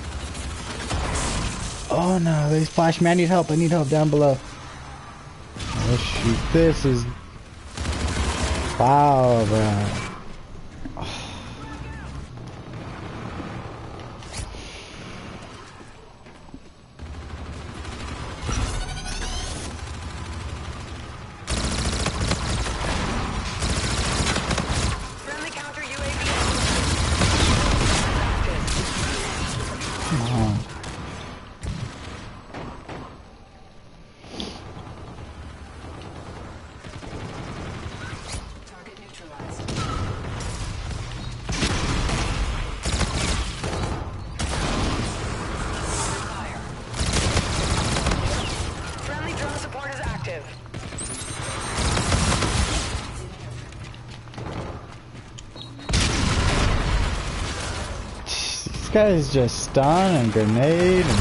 Oh no, they flashed me. I need help down below. Oh shoot, this is... Wow, bro. Friendly counter UAV. Come on. Target neutralized. This guy's just stun and grenade and...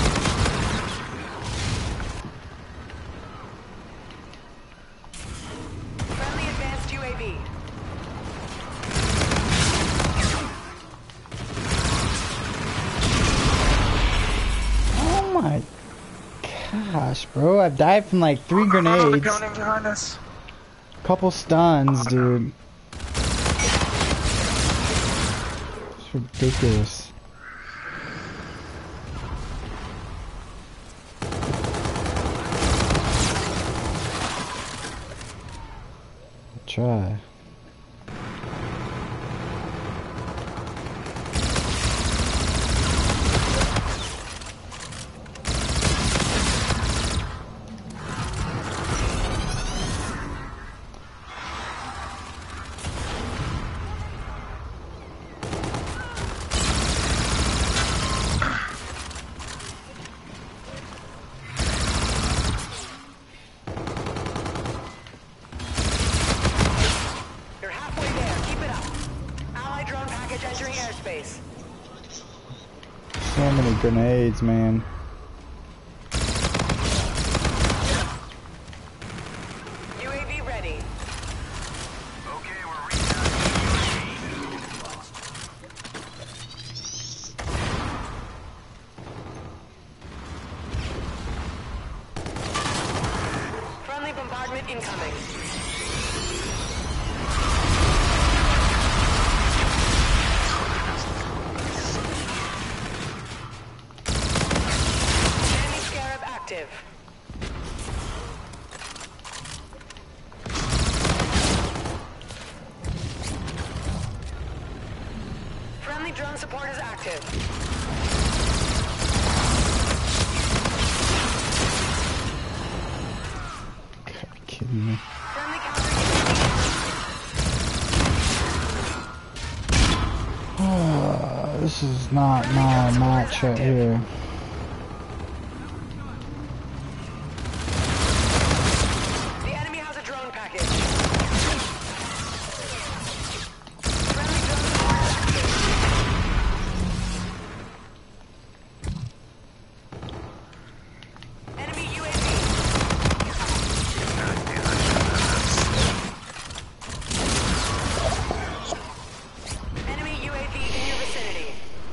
Friendly advanced UAV. Oh my gosh, bro. I've died from like 3 grenades. Coming behind us. Couple stuns, dude. It's ridiculous. Try. You're halfway there. Keep it up. Allied drone package entering airspace. So many grenades, man. UAV ready. Okay, we're reaching Friendly bombardment incoming. Enemy Scarab active. Friendly drone support is active. Gotta be kidding me. Friendly counter This is not my match right here. The enemy has a drone package. Friendly drone support is active. Enemy UAV. Enemy UAV in your vicinity.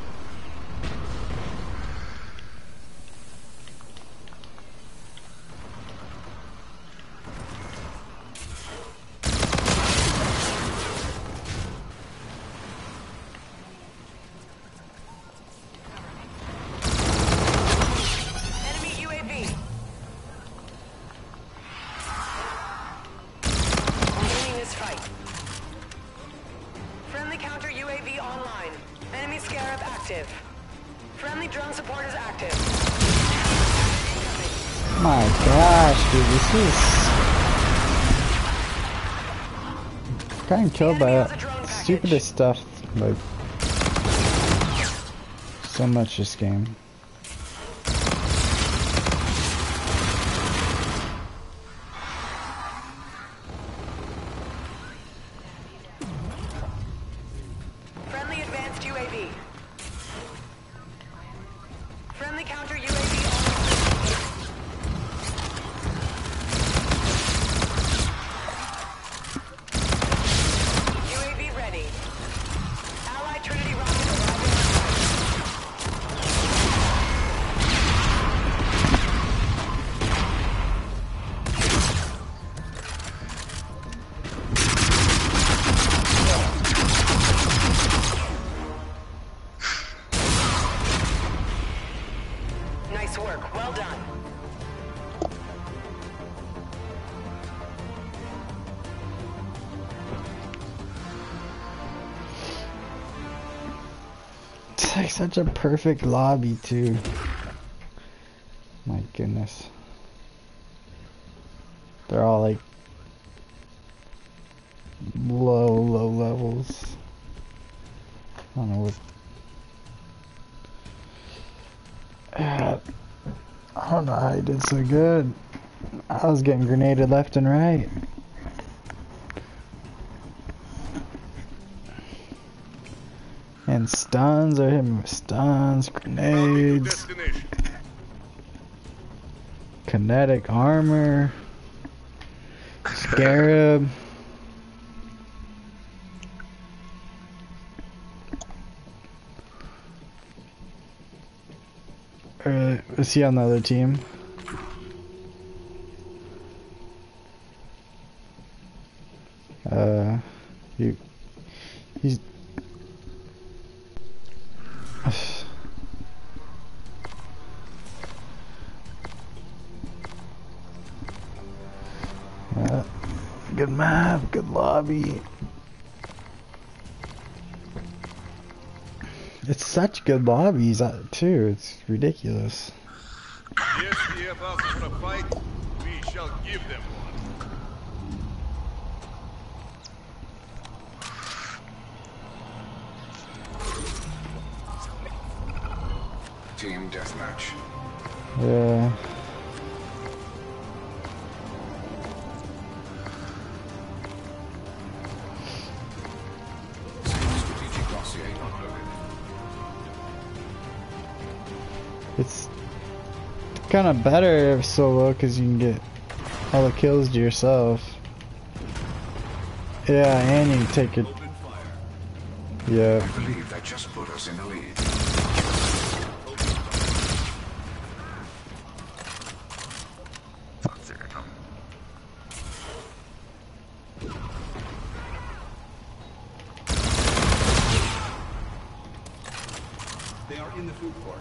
Enemy UAV. Winning this fight. Friendly counter UAV online. Enemy Scarab active. Friendly drone support is active. My gosh, dude, this is... Getting killed by that stupidest stuff, like... So much this game. Friendly advanced UAV. Friendly counter UAV online. UAV ready. Allied Trinity rocket arriving on site. Nice work. Well done. It's like such a perfect lobby, too. My goodness. They're all like... low levels. I don't know what... I don't know how he did so good. I was getting grenaded left and right. And stuns, I hit him with stuns, grenades, Destination. kinetic armor, scarab. Is he on the other team? He's good map, good lobby. It's such good lobbies too. It's ridiculous. The SDF out for a fight. We shall give them one. Team deathmatch. Yeah. Strategic dossier uploaded. It's kind of better if solo because you can get all the kills to yourself. Yeah, and you can take it. Open fire. Yeah. I believe that just put us in the lead. Fuck, they're coming. They are in the food court.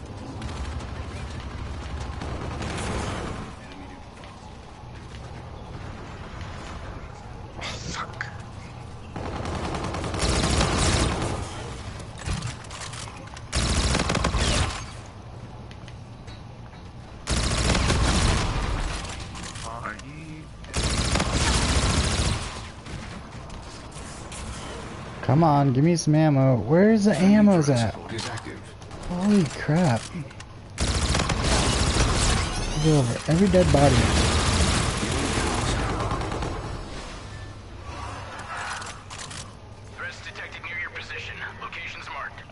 Fuck. Come on, give me some ammo. Where's the ammo's at? Transport is active. Holy crap. Go over every dead body. Threats detected near your position. Locations marked.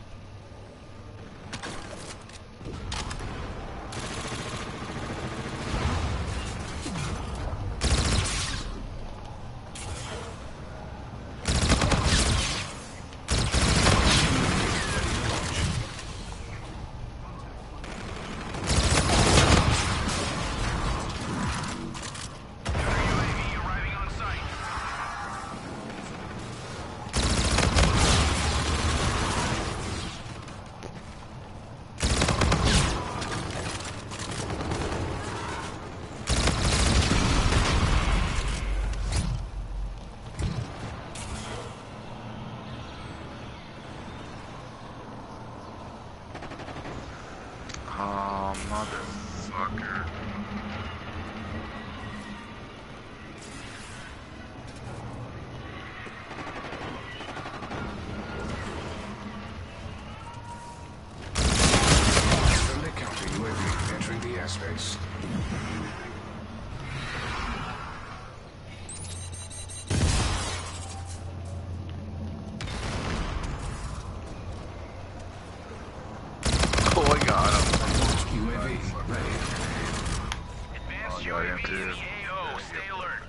UAV arriving on site. Oh, motherfucker. Friendly counter UAV entering the airspace. Oh, I got him. UAV ready. Advanced Oh, got him UAV too. in the AO. Stay alert.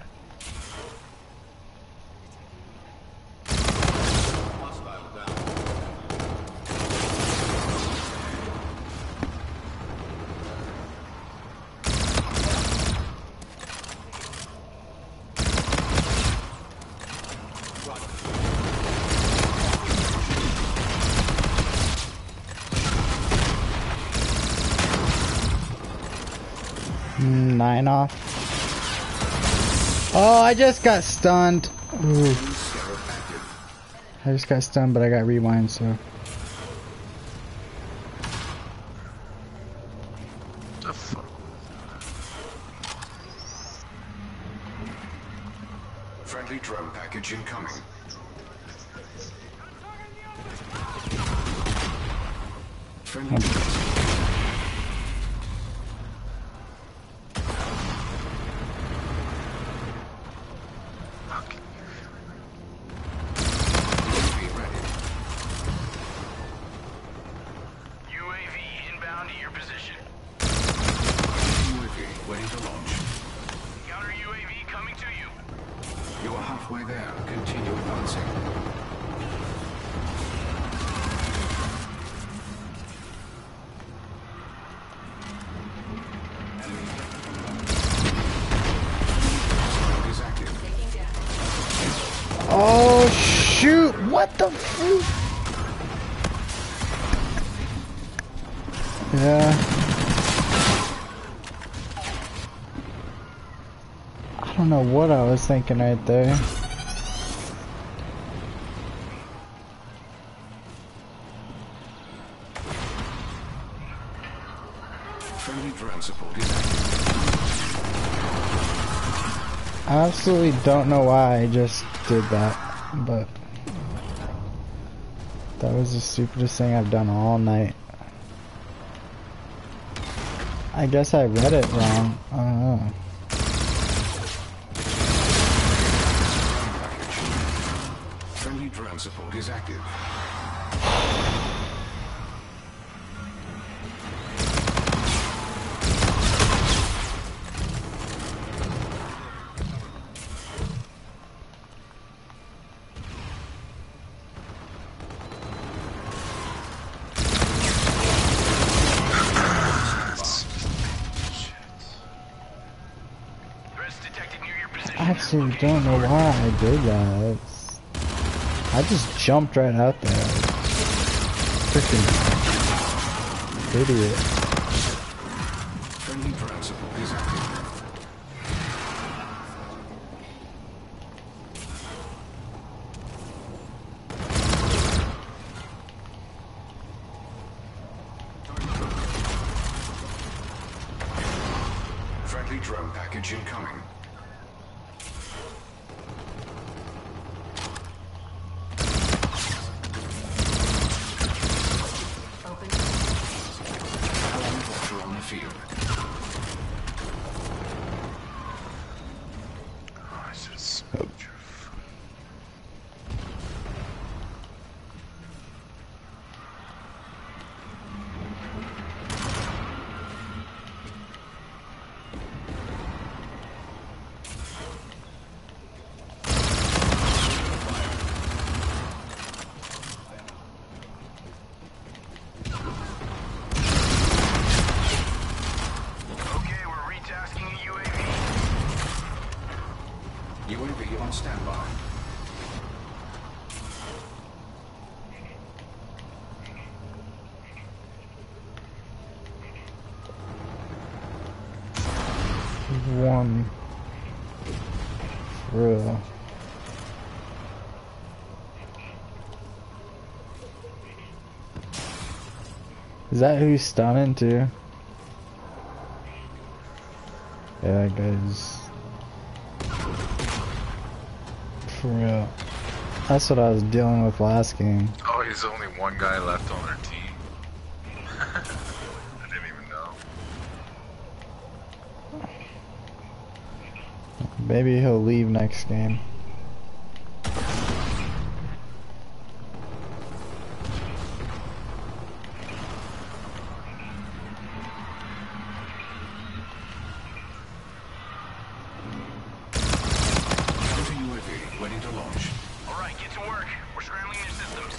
Nine off. Oh, I just got stunned. Ooh. I just got stunned, but I got rewind, so. The fuck? Friendly drone package incoming. Friendly. Fuck. UAV ready. your position. UAV waiting to launch. Counter UAV coming to you. You are halfway there. Continue advancing. Is active. Oh shoot! What the freak? Yeah. I don't know what I was thinking right there. Friendly drone support is active. I absolutely don't know why I just did that, but that was the stupidest thing I've done all night. I guess I read it wrong. I don't know. Friendly drone support is active. Threats detected near your position. I absolutely don't know why I did that. I just jumped right out there. Freaking idiot. Friendly drone support is active. Friendly drone package incoming. Helicopter on the field. Oh, I should have smoked your Okay, we're retasking a UAV. UAV on standby. One. For real. Is that who he's stunning to? Yeah, guys. For real. That's what I was dealing with last game. Oh, he's only one guy left on our team. I didn't even know. Maybe he'll leave next game. Counter UAV waiting to launch. All right, get to work. We're scrambling their systems.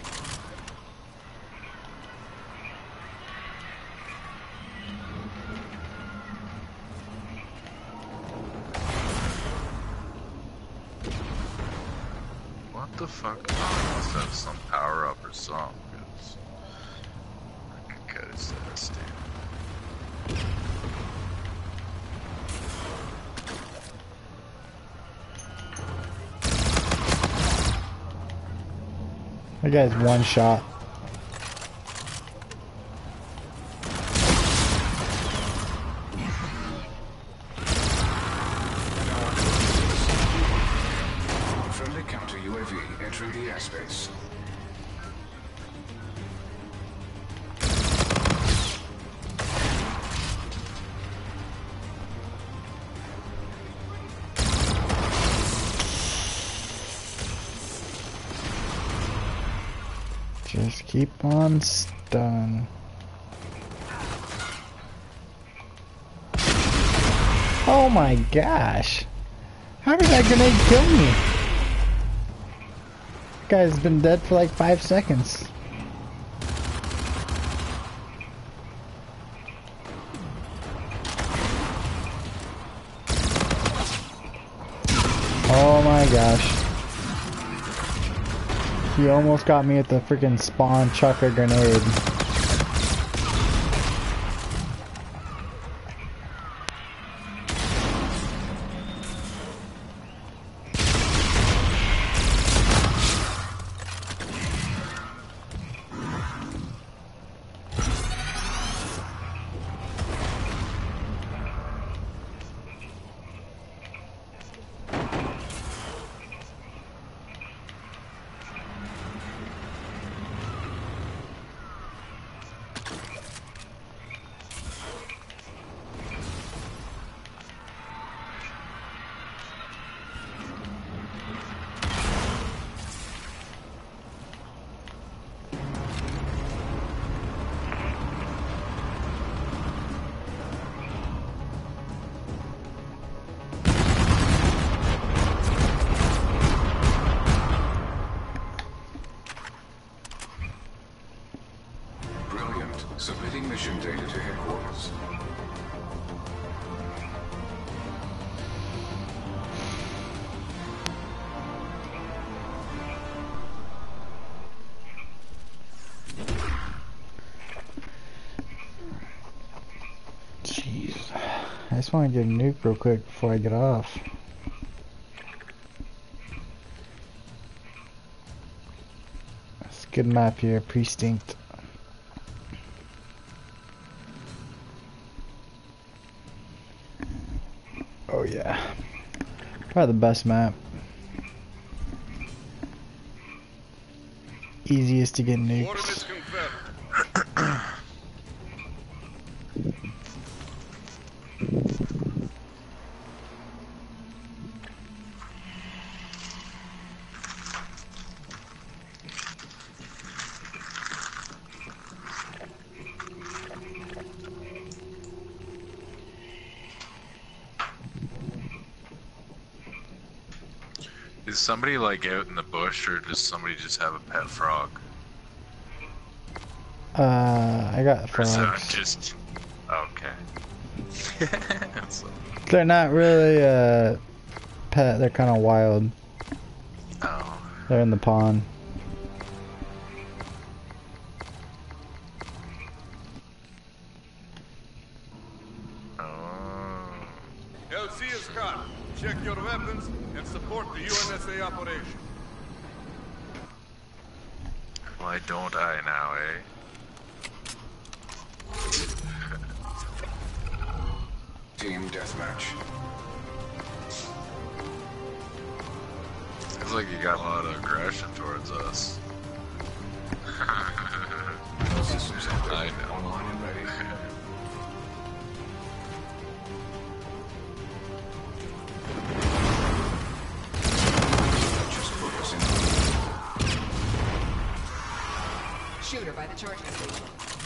What the fuck? He must have some power up or something. 'Cause I can cut his ass down. That guy's one shot. Friendly counter UAV entering the airspace. Just keep on stun. Oh my gosh. How did that grenade kill me? Guy's been dead for like 5 seconds. Oh my gosh. He almost got me at the freaking spawn chucker grenade. Brilliant. Submitting mission data to headquarters. Jeez. I just want to get a nuke real quick before I get off. It's a good map here, Precinct. Oh yeah. Probably the best map. Easiest to get Quorum is nukes. confirmed. Is somebody like out in the bush, or does somebody just have a pet frog? I got Or is that frogs. just okay? It's like, They're not really pet, they're kind of wild. oh, They're in the pond. oh. LC is hot. Check your weapons and support the UNSA operation. Why don't I now, eh? Team deathmatch. Sounds like you got a lot of aggression towards us. Systems updated. I know. Online and ready. Just put us in. Shooter by the charging station.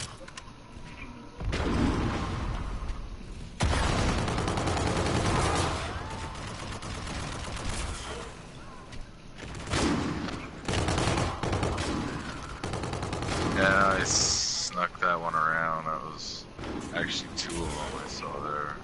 Yeah, I snuck that one around. That was actually 2 of them I saw there.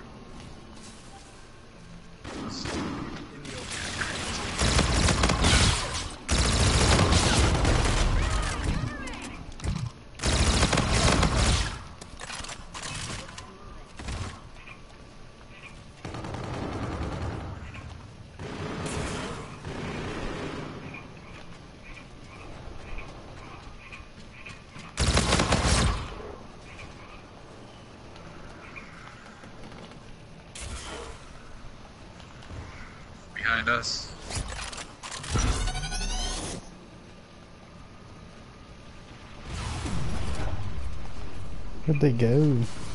Behind us. Where'd they go?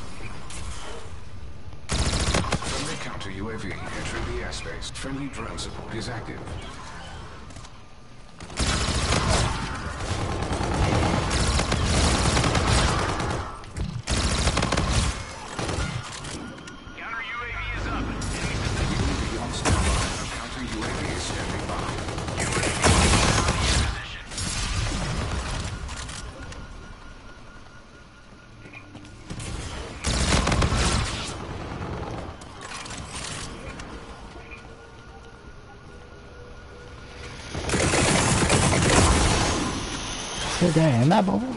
Friendly counter UAV entering the airspace. Friendly drone support is active. Counter UAV is up. Is there a guy in that bubble?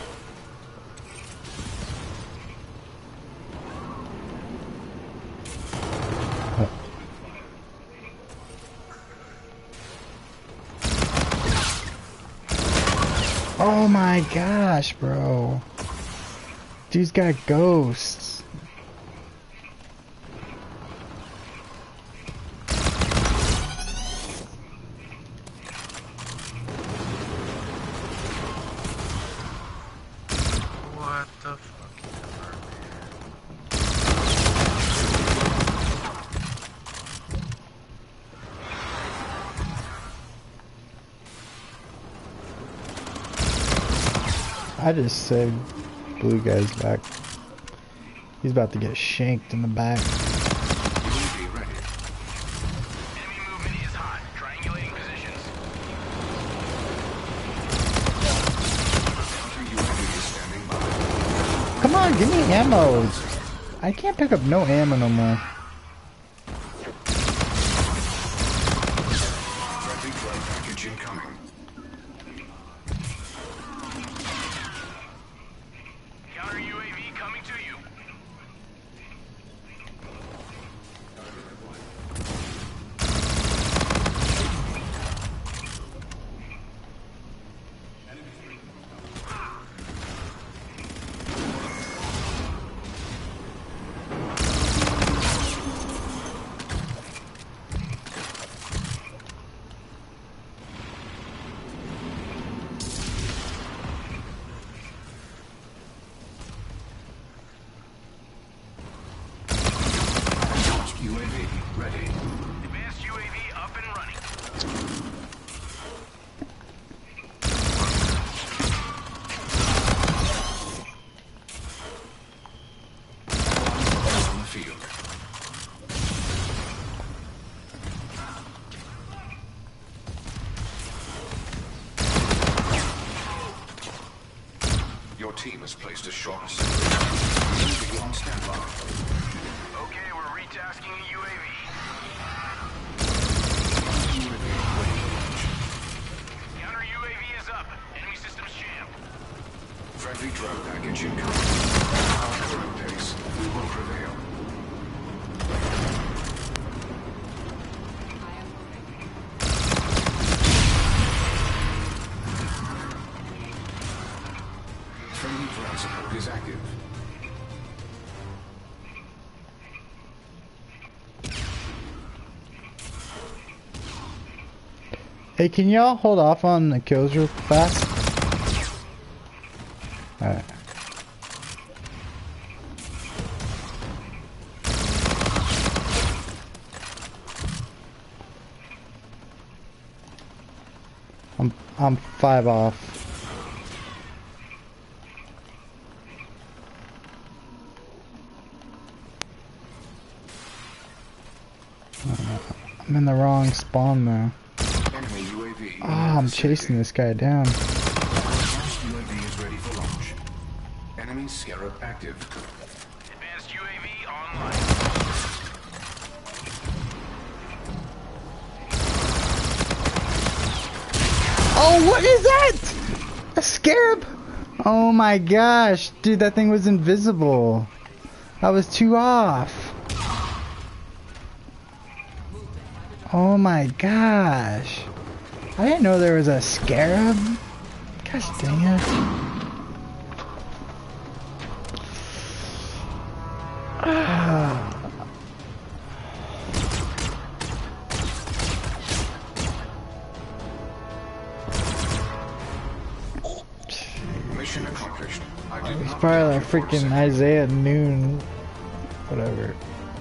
Oh my gosh, bro. Dude's got ghosts. What the fuck? I just saved blue guy's back. He's about to get shanked in the back. UAV ready. Enemy movement is hot. Triangulating positions. Counter UAV is standing by. Come on, give me ammo. I can't pick up no ammo no more. Friendly drone package incoming. Counter UAV coming to you. UAV ready. Advanced UAV up and running. On the field. Your team has placed a shock sentry. UAV on standby. Okay, we're retasking the UAV. UAV ready for launch. Counter UAV is up. Enemy systems jammed. Friendly drone package incoming. Our current pace, we will prevail. Friendly drone support is active. Hey, can y'all hold off on the kills real fast? Alright. I'm 5 off. I'm in the wrong spawn though. Enemy UAV. Ah, I'm chasing this guy down. UAV is ready for launch. Enemy Scarab active. Advanced UAV online. Oh, what is that? A scarab? Oh my gosh, dude, that thing was invisible. I was 2 off. Oh my gosh. I didn't know there was a scarab. Gosh dang it. Mission accomplished. I did It's not probably like capture Fort freaking Sector. Isaiah Noon. Whatever.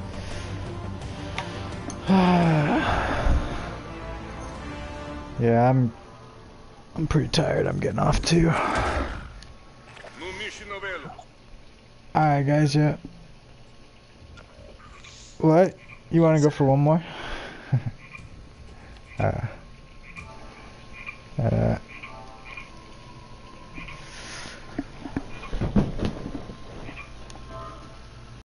Yeah, I'm pretty tired. I'm getting off too. No mission available. Alright guys, yeah. What? You wanna go for one more?